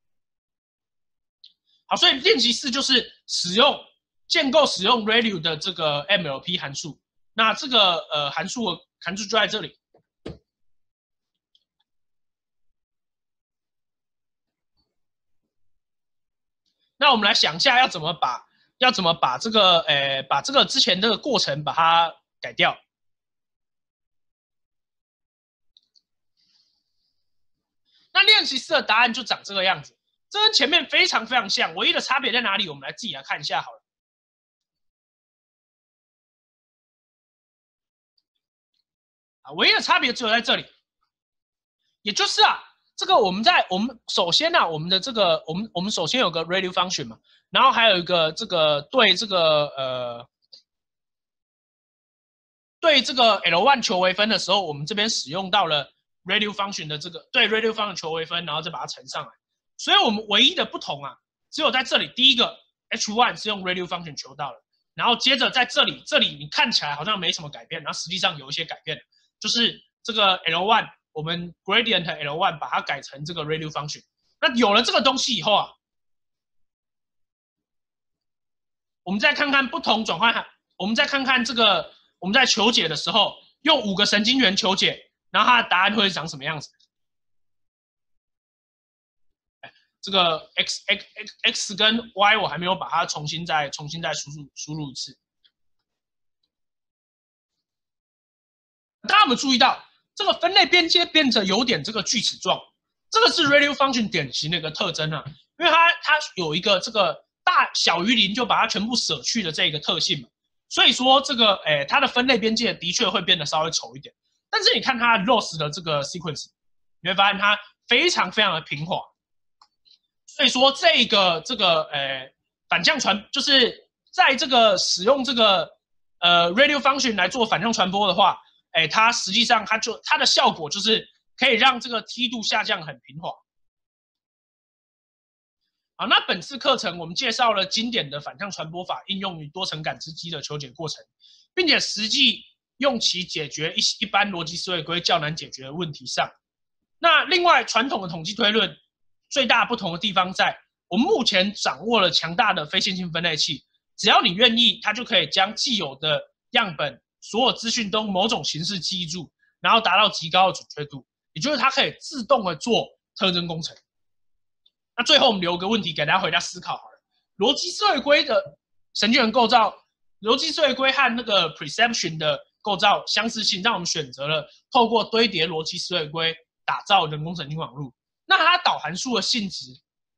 好，所以练习四就是使用建构使用 ReLU 的这个 M L P 函数。那这个呃函数函数就在这里。那我们来想一下，要怎么把要怎么把这个呃把这个之前这个过程把它改掉。那练习四的答案就长这个样子，这跟前面非常非常像，唯一的差别在哪里？我们来自己来看一下好了。啊，唯一的差别只有在这里，也就是啊， 这个我们在我们首先呢、啊，我们的这个我们我们首先有个 ReLU function 嘛，然后还有一个这个对这个呃对这个 L 一 求微分的时候，我们这边使用到了 ReLU function 的这个对 ReLU function 求微分，然后再把它乘上来。所以我们唯一的不同啊，只有在这里，第一个 H 一 是用 ReLU function 求到了，然后接着在这里，这里你看起来好像没什么改变，然后实际上有一些改变，就是这个 L 一 我们 gradient L 一 把它改成这个 ReLU function。那有了这个东西以后啊，我们再看看不同转换，我们再看看这个我们在求解的时候，用五个神经元求解，然后它的答案会长什么样子？这个 x x x x 跟 y 我还没有把它重新再重新再输入输入一次。大家有没有注意到这个分类边界变得有点这个锯齿状？这个是 ReLU function 典型的一个特征啊，因为它它有一个这个大小于零就把它全部舍去的这个特性嘛，所以说这个诶它的分类边界的确会变得稍微丑一点。但是你看它 loss 的这个 sequence， 你会发现它非常非常的平滑。所以说这个这个呃反向传，就是在这个使用这个呃 ReLU function 来做反向传播的话，哎，它实际上它就它的效果就是可以让这个梯度下降很平滑。好，那本次课程我们介绍了经典的反向传播法应用于多层感知机的求解过程，并且实际用其解决一一般逻辑思维规较难解决的问题上。那另外，传统的统计推论最大不同的地方在，我们目前掌握了强大的非线性分类器，只要你愿意，它就可以将既有的样本所有资讯都某种形式记忆住，然后达到极高的准确度，也就是它可以自动的做特征工程。那最后我们留个问题给大家回家思考好了：逻辑思维规的神经元构造，逻辑思维规和那个 perception 的构造相似性，让我们选择了透过堆叠逻辑思维规打造人工神经网络。那它导函数的性质，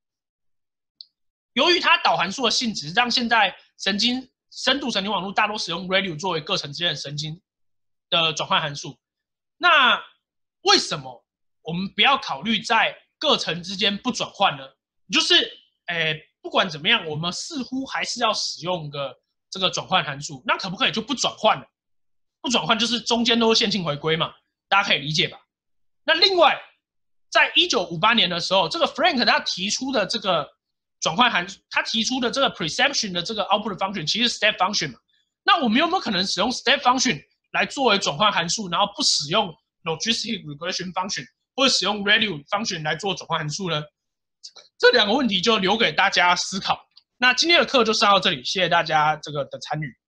由于它导函数的性质，让现在神经深度神经网络大多使用 ReLU 作为各层之间的神经的转换函数。那为什么我们不要考虑在各层之间不转换呢？就是，诶，不管怎么样，我们似乎还是要使用个这个转换函数。那可不可以就不转换了？不转换就是中间都是线性回归嘛，大家可以理解吧？那另外，在一九五八年的时候，这个 Frank 他提出的这个转换函数，他提出的这个 perception 的这个 output function 其实是 step function 嘛。那我们有没有可能使用 step function 来作为转换函数，然后不使用 logistic regression function 或者使用 ReLU function 来做转换函数呢？这两个问题就留给大家思考。那今天的课就上到这里，谢谢大家这个的参与。